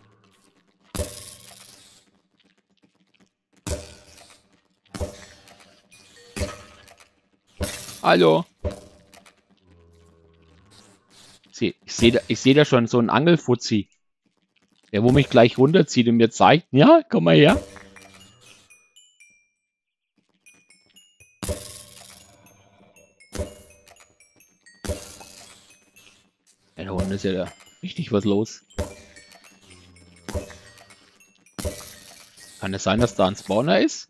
Hallo. Ich sehe da schon so einen Angelfuzzi. Der, wo mich gleich runterzieht und mir zeigt, ja, komm mal her. Ja, da unten ist ja da richtig was los. Kann es sein, dass da ein Spawner ist?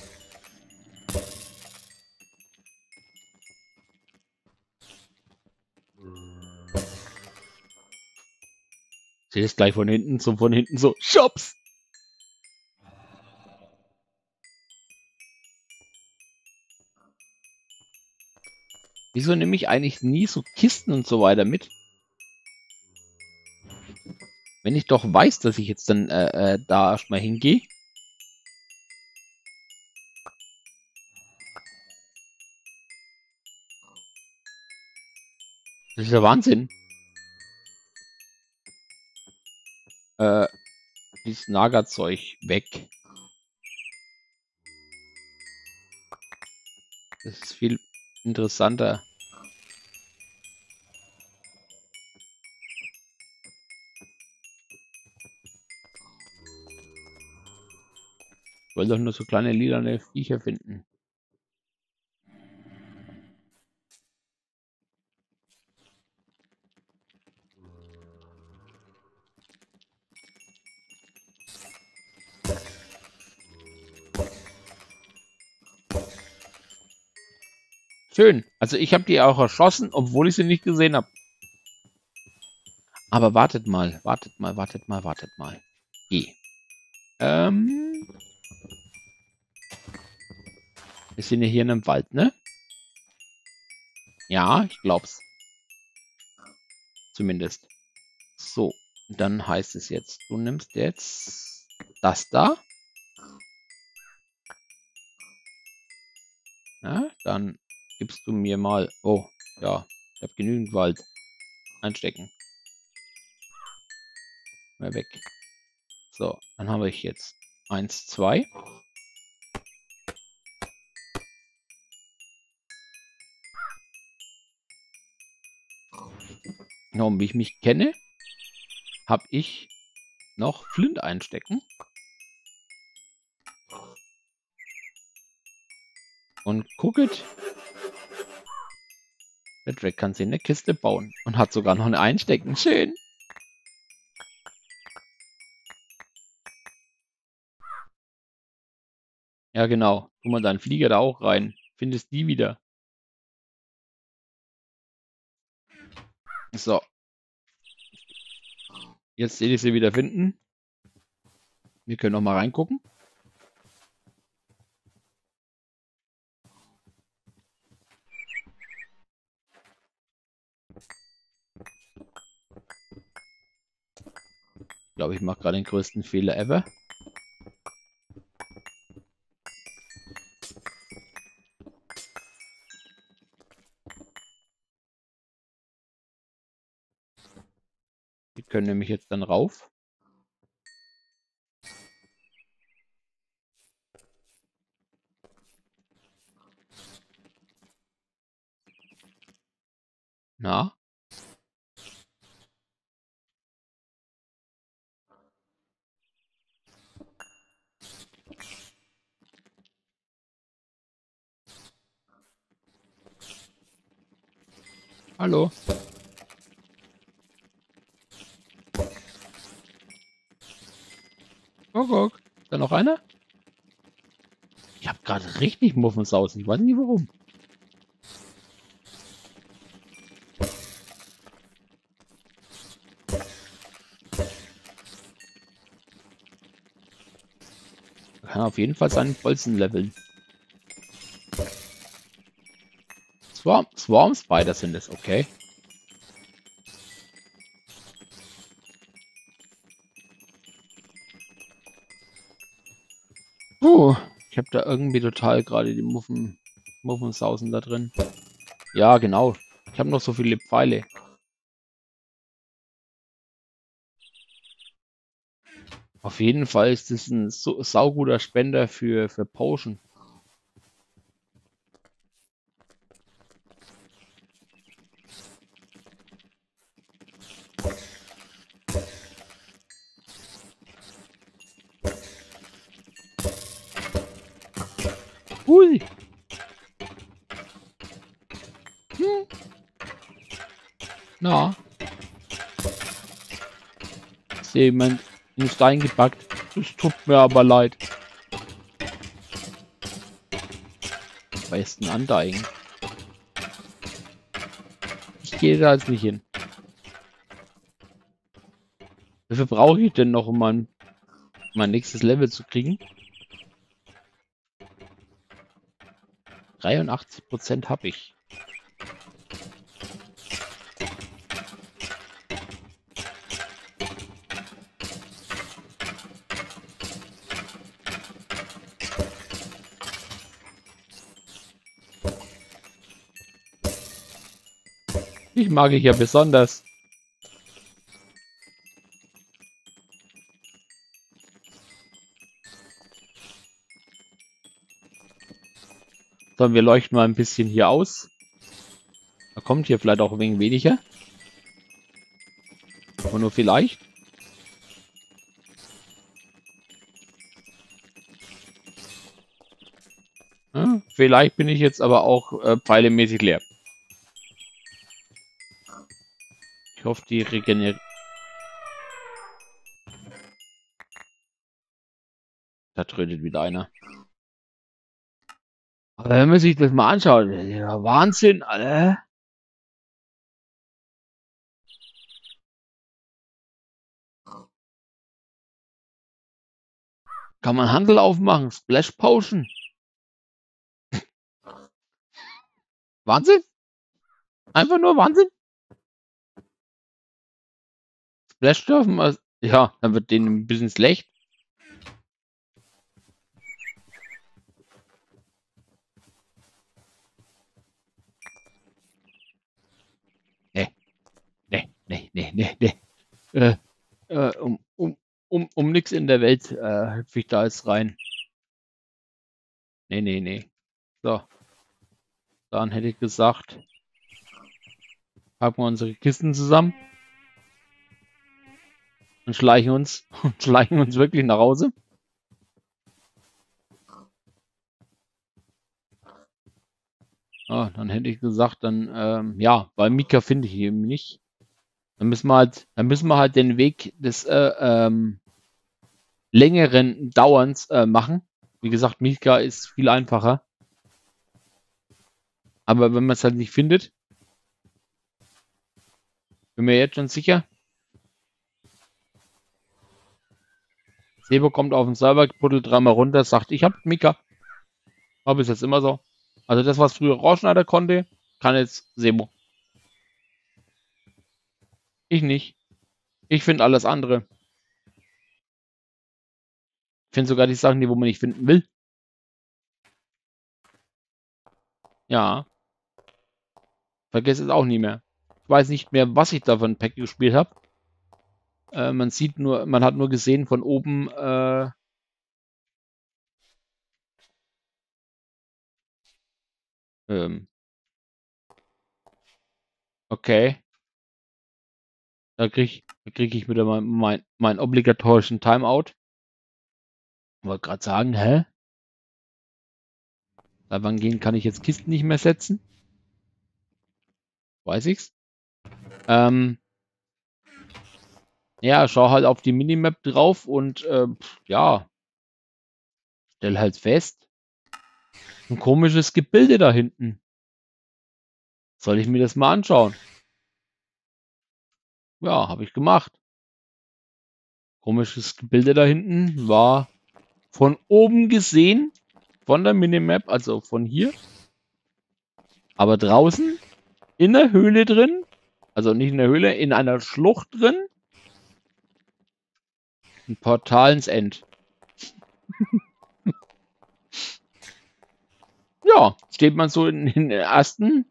Ich sehe es gleich von hinten so, Shops! Wieso nehme ich eigentlich nie so Kisten und so weiter mit? Wenn ich doch weiß, dass ich jetzt dann da erstmal hingehe. Das ist ja Wahnsinn. Dieses Nagerzeug weg. Das ist viel interessanter. Ich wollte doch nur so kleine lilane Viecher finden. Schön. Also ich habe die auch erschossen, obwohl ich sie nicht gesehen habe. Aber wartet mal, wartet mal, wartet mal, wartet mal. Geh. Wir sind ja hier in einem Wald, ne? Ja, ich glaub's. Zumindest. So, dann heißt es jetzt, du nimmst jetzt das da. Na, dann gibst du mir mal... Oh, ja, ich habe genügend Wald. Einstecken. Mal weg. So, dann habe ich jetzt 1, 2. Ja, und wie ich mich kenne, habe ich noch Flint einstecken. Und gucket, der Drake kann sich eine Kiste bauen und hat sogar noch eine einstecken. Schön. Ja, genau. Tu mal deinen Flieger da auch rein. Findest die wieder. So, jetzt sehe ich sie wieder finden. Wir können noch mal reingucken. Ich glaube, ich mache gerade den größten Fehler ever. Wir können nämlich jetzt dann rauf. Na? Hallo? Guck. Ist da noch einer? Ich habe gerade richtig Muffensausen. Ich weiß nicht warum. Er kann auf jeden Fall seinen Bolzen leveln. Swarm Spider sind es, okay. Ich habe da irgendwie total gerade die Muffensausen da drin. Ja, genau. Ich habe noch so viele Pfeile. Auf jeden Fall ist das ein sauguter Spender für Potion. Hui. Hm. Na, ist jemand in den Stein gepackt. Das tut mir aber leid. Besten Undying. Ich gehe da jetzt nicht hin. Wie viel brauche ich denn noch, um mein nächstes Level zu kriegen? 83% habe ich. Ich mag ich ja besonders. So, wir leuchten mal ein bisschen hier aus. Da kommt hier vielleicht auch ein wenig weniger. Aber nur vielleicht. Ja, vielleicht bin ich jetzt aber auch pfeilemäßig leer. Ich hoffe, die regeneriert. Da trödet wieder einer. Aber wenn man sich das mal anschaut, ja, Wahnsinn, Alter. Kann man Handel aufmachen, Splash Potion. Wahnsinn. Einfach nur Wahnsinn. Splash dürfen wir. Ja, dann wird denen ein bisschen schlecht. Nee. Um nichts in der Welt hüpfe ich da jetzt rein. Nee. So, dann hätte ich gesagt, packen wir unsere Kisten zusammen und schleichen uns wirklich nach Hause. Dann hätte ich gesagt, dann, ja, bei Mika finde ich ihn eben nicht. Dann müssen wir halt den Weg des längeren Dauerns machen. Wie gesagt, Mika ist viel einfacher. Aber wenn man es halt nicht findet, bin mir jetzt schon sicher. Sebo kommt auf den Server, buddelt dreimal runter, sagt, ich hab Mika. War bis jetzt immer so. Also das, was früher Rohrschneider konnte, kann jetzt Sebo. Ich nicht. Ich finde alles andere. Ich finde sogar die Sachen, die wo man nicht finden will. Ja, vergesse es auch nie mehr. Ich weiß nicht mehr, was ich da für ein Pack gespielt habe. Man hat nur gesehen von oben, ähm, okay, da krieg ich wieder mein obligatorischen Timeout. Wollte gerade sagen, hä? Seit wann gehen kann ich jetzt Kisten nicht mehr setzen? Weiß ich's. Ähm, ja, schau halt auf die Minimap drauf und ja, stell halt fest, ein komisches Gebilde da hinten. Soll ich mir das mal anschauen? Ja, habe ich gemacht. Komisches Gebilde da hinten war von oben gesehen, von der Minimap, also von hier, aber draußen in der Höhle drin, also nicht in der Höhle, in einer Schlucht drin, ein Portal ins End. Ja, steht man so in den ersten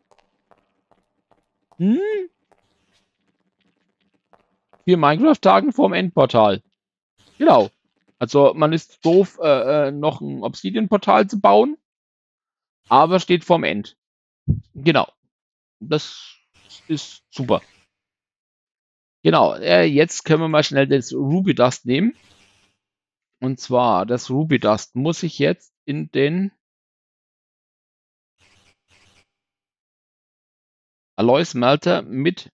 4 Minecraft-Tagen vorm Endportal. Genau. Also man ist doof, noch ein Obsidian-Portal zu bauen, aber steht vorm End. Genau. Das ist super. Genau. Jetzt können wir mal schnell das Ruby Dust nehmen. Und zwar, das Ruby Dust muss ich jetzt in den Alloy Smelter mit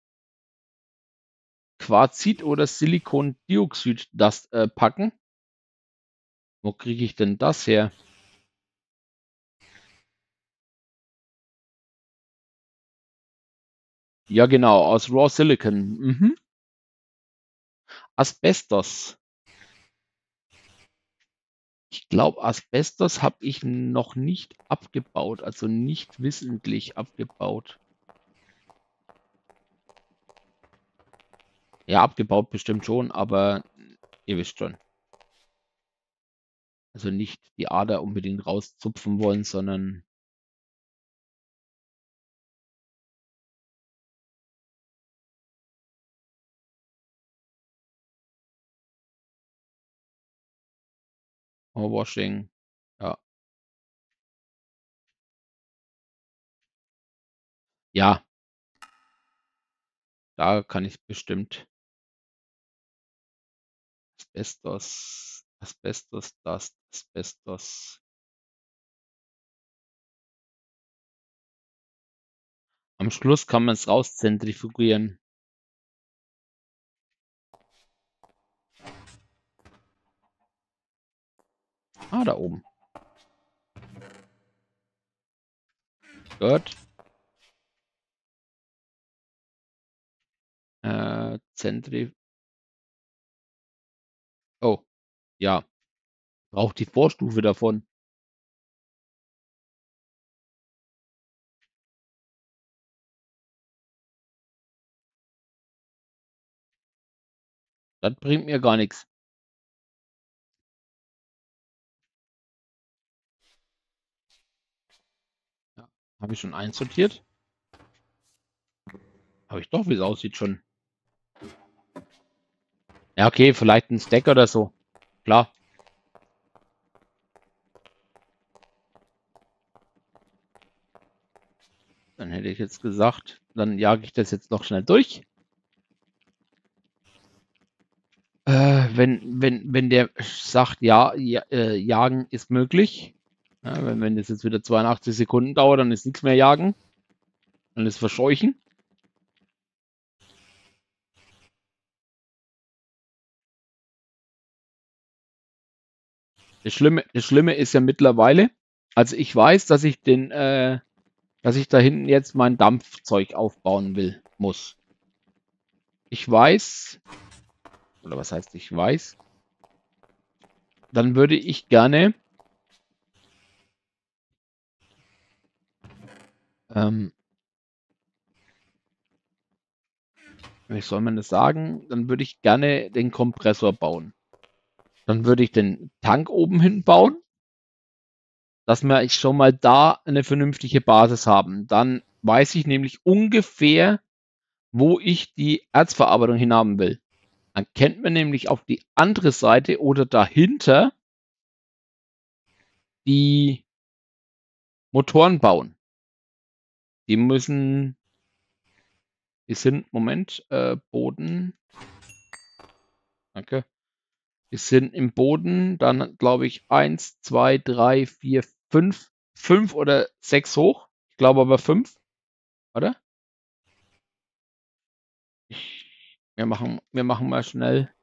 Quarzit oder Silikondioxid Dust packen. Wo kriege ich denn das her? Ja, genau, aus Raw Silicon. Mhm. Asbestos. Ich glaube, Asbestos habe ich noch nicht abgebaut, also nicht wissentlich abgebaut. Ja, abgebaut bestimmt schon, aber ihr wisst schon. Also nicht die Ader unbedingt rauszupfen wollen, sondern Washing. Ja, ja, da kann ich bestimmt Asbestos, Dust, Asbestos. Am Schluss kann man es rauszentrifugieren. Ah, da oben. Gut. Zentrif. Oh, ja. Braucht die Vorstufe davon. Das bringt mir gar nichts. Ja, habe ich schon einsortiert? Habe ich doch, wie es aussieht, schon. Ja, okay, vielleicht ein Stack oder so. Klar. Dann hätte ich jetzt gesagt, dann jage ich das jetzt noch schnell durch. Wenn der sagt, ja, jagen ist möglich. Ja, wenn das jetzt wieder 82 Sekunden dauert, dann ist nichts mehr jagen. Dann ist verscheuchen. Das Schlimme ist ja mittlerweile, also ich weiß, dass ich dass ich da hinten jetzt mein Dampfzeug aufbauen muss. Ich weiß, oder was heißt ich weiß, dann würde ich gerne, wie soll man das sagen, dann würde ich gerne den Kompressor bauen. Dann würde ich den Tank oben hin bauen, dass wir schon mal da eine vernünftige Basis haben. Dann weiß ich nämlich ungefähr, wo ich die Erzverarbeitung hinhaben will. Dann kennt man nämlich auf die andere Seite oder dahinter die Motoren bauen. Die sind, Moment, Boden. Danke. Die sind im Boden, dann glaube ich 1, 2, 3, 4, 5. 5 oder 6 hoch. Ich glaube aber 5, oder? Wir machen mal schnell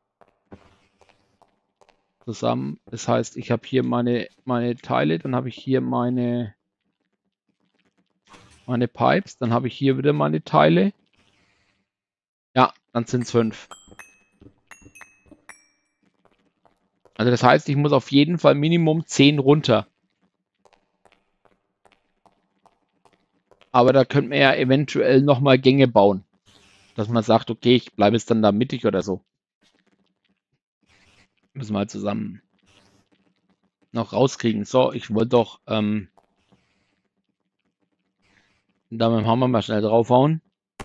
zusammen. Das heißt, ich habe hier meine Teile, dann habe ich hier meine Pipes, dann habe ich hier wieder meine Teile. Ja, dann sind es 5. Also das heißt, ich muss auf jeden Fall Minimum 10 runter. Aber da könnte man ja eventuell nochmal Gänge bauen. Dass man sagt, okay, ich bleibe jetzt dann da mittig oder so. Müssen wir halt zusammen noch rauskriegen. So, ich wollte doch da mit dem Hammer mal schnell draufhauen.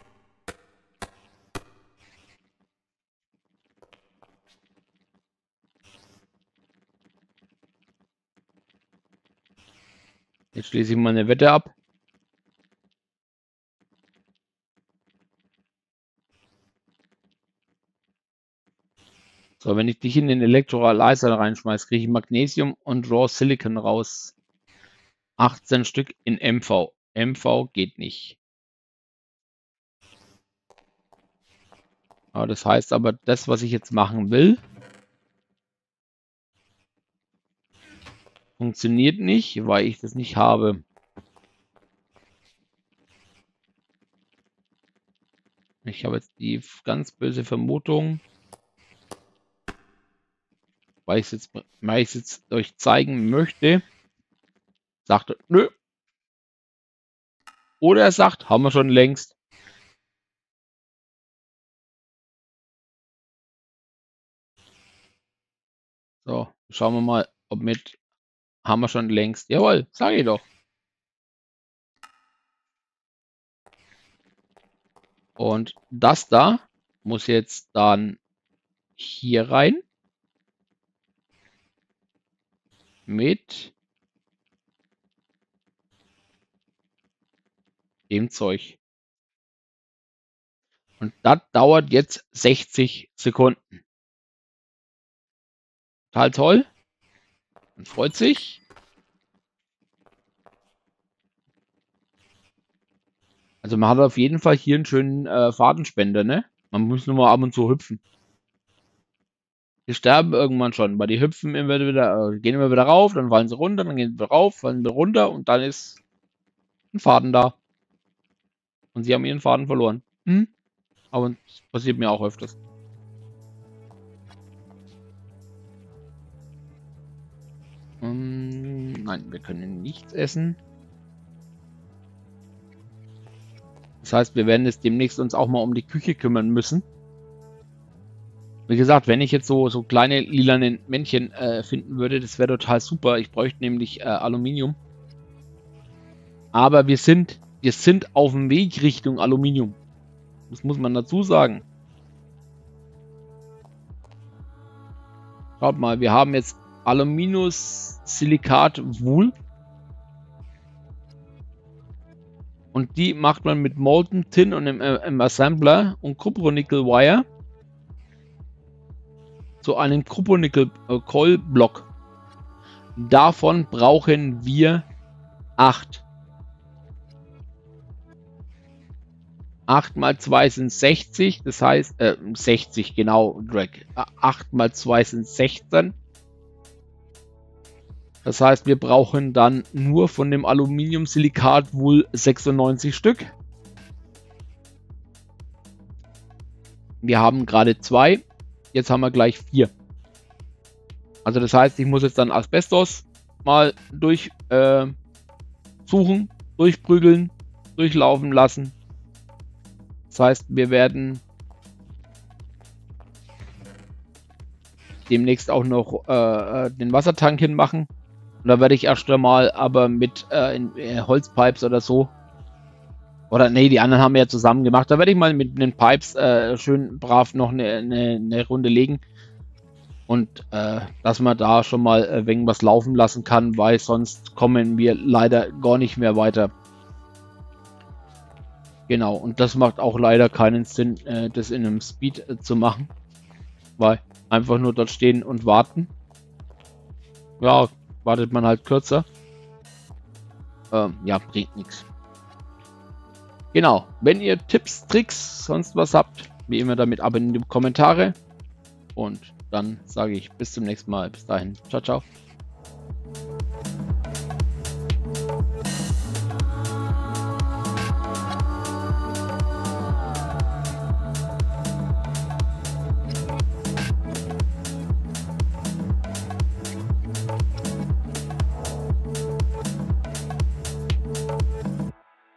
Jetzt schließe ich mal eine Wette ab. So, wenn ich dich in den Elektrolyzer reinschmeiße, kriege ich Magnesium und Raw Silicon raus. 18 Stück in MV. MV geht nicht. Aber das heißt aber, das, was ich jetzt machen will, funktioniert nicht, weil ich das nicht habe. Ich habe jetzt die ganz böse Vermutung, weil ich es jetzt euch zeigen möchte, sagt er, nö. Oder er sagt, haben wir schon längst. So, schauen wir mal, ob mit haben wir schon längst. Jawohl, sage ich doch. Und das da muss jetzt dann hier rein mit dem Zeug. Und das dauert jetzt 60 Sekunden. Total toll. Man freut sich. Also man hat auf jeden Fall hier einen schönen Fadenspender, ne? Man muss nur mal ab und zu hüpfen. Die sterben irgendwann schon, weil die hüpfen immer wieder, gehen immer wieder rauf, dann fallen sie runter, dann gehen sie wieder rauf, fallen wieder runter und dann ist ein Faden da. Und sie haben ihren Faden verloren. Hm? Aber das passiert mir auch öfters. Nein, wir können nichts essen. Das heißt, wir werden jetzt demnächst uns auch mal um die Küche kümmern müssen. Wie gesagt, wenn ich jetzt so kleine lilane Männchen finden würde, das wäre total super. Ich bräuchte nämlich Aluminium. Aber wir sind auf dem Weg Richtung Aluminium. Das muss man dazu sagen. Schaut mal, wir haben jetzt Aluminium-Silikat-Wool. Und die macht man mit Molten Tin und im Assembler und Cupronickel-Wire zu einem Cupronickel-Coil-Block. Davon brauchen wir 8. 8 mal 2 sind 60, das heißt, 60, genau, Drag. 8 mal 2 sind 16. Das heißt, wir brauchen dann nur von dem Aluminium-Silikat wohl 96 Stück. Wir haben gerade 2, jetzt haben wir gleich 4. Also das heißt, ich muss jetzt dann Asbestos mal durchsuchen, durchprügeln, durchlaufen lassen. Das heißt, wir werden demnächst auch noch den Wassertank hinmachen. Und da werde ich erst einmal aber mit Holzpipes oder so. Oder nee, die anderen haben wir ja zusammen gemacht. Da werde ich mal mit den Pipes schön brav noch eine Runde legen. Und dass man da schon mal ein wenig was laufen lassen kann, weil sonst kommen wir leider gar nicht mehr weiter. Genau, und das macht auch leider keinen Sinn, das in einem Speed zu machen. Weil einfach nur dort stehen und warten. Ja, wartet man halt kürzer. Ja, bringt nichts. Genau, wenn ihr Tipps, Tricks, sonst was habt, wie immer damit ab in die Kommentare. Und dann sage ich bis zum nächsten Mal. Bis dahin. Ciao, ciao.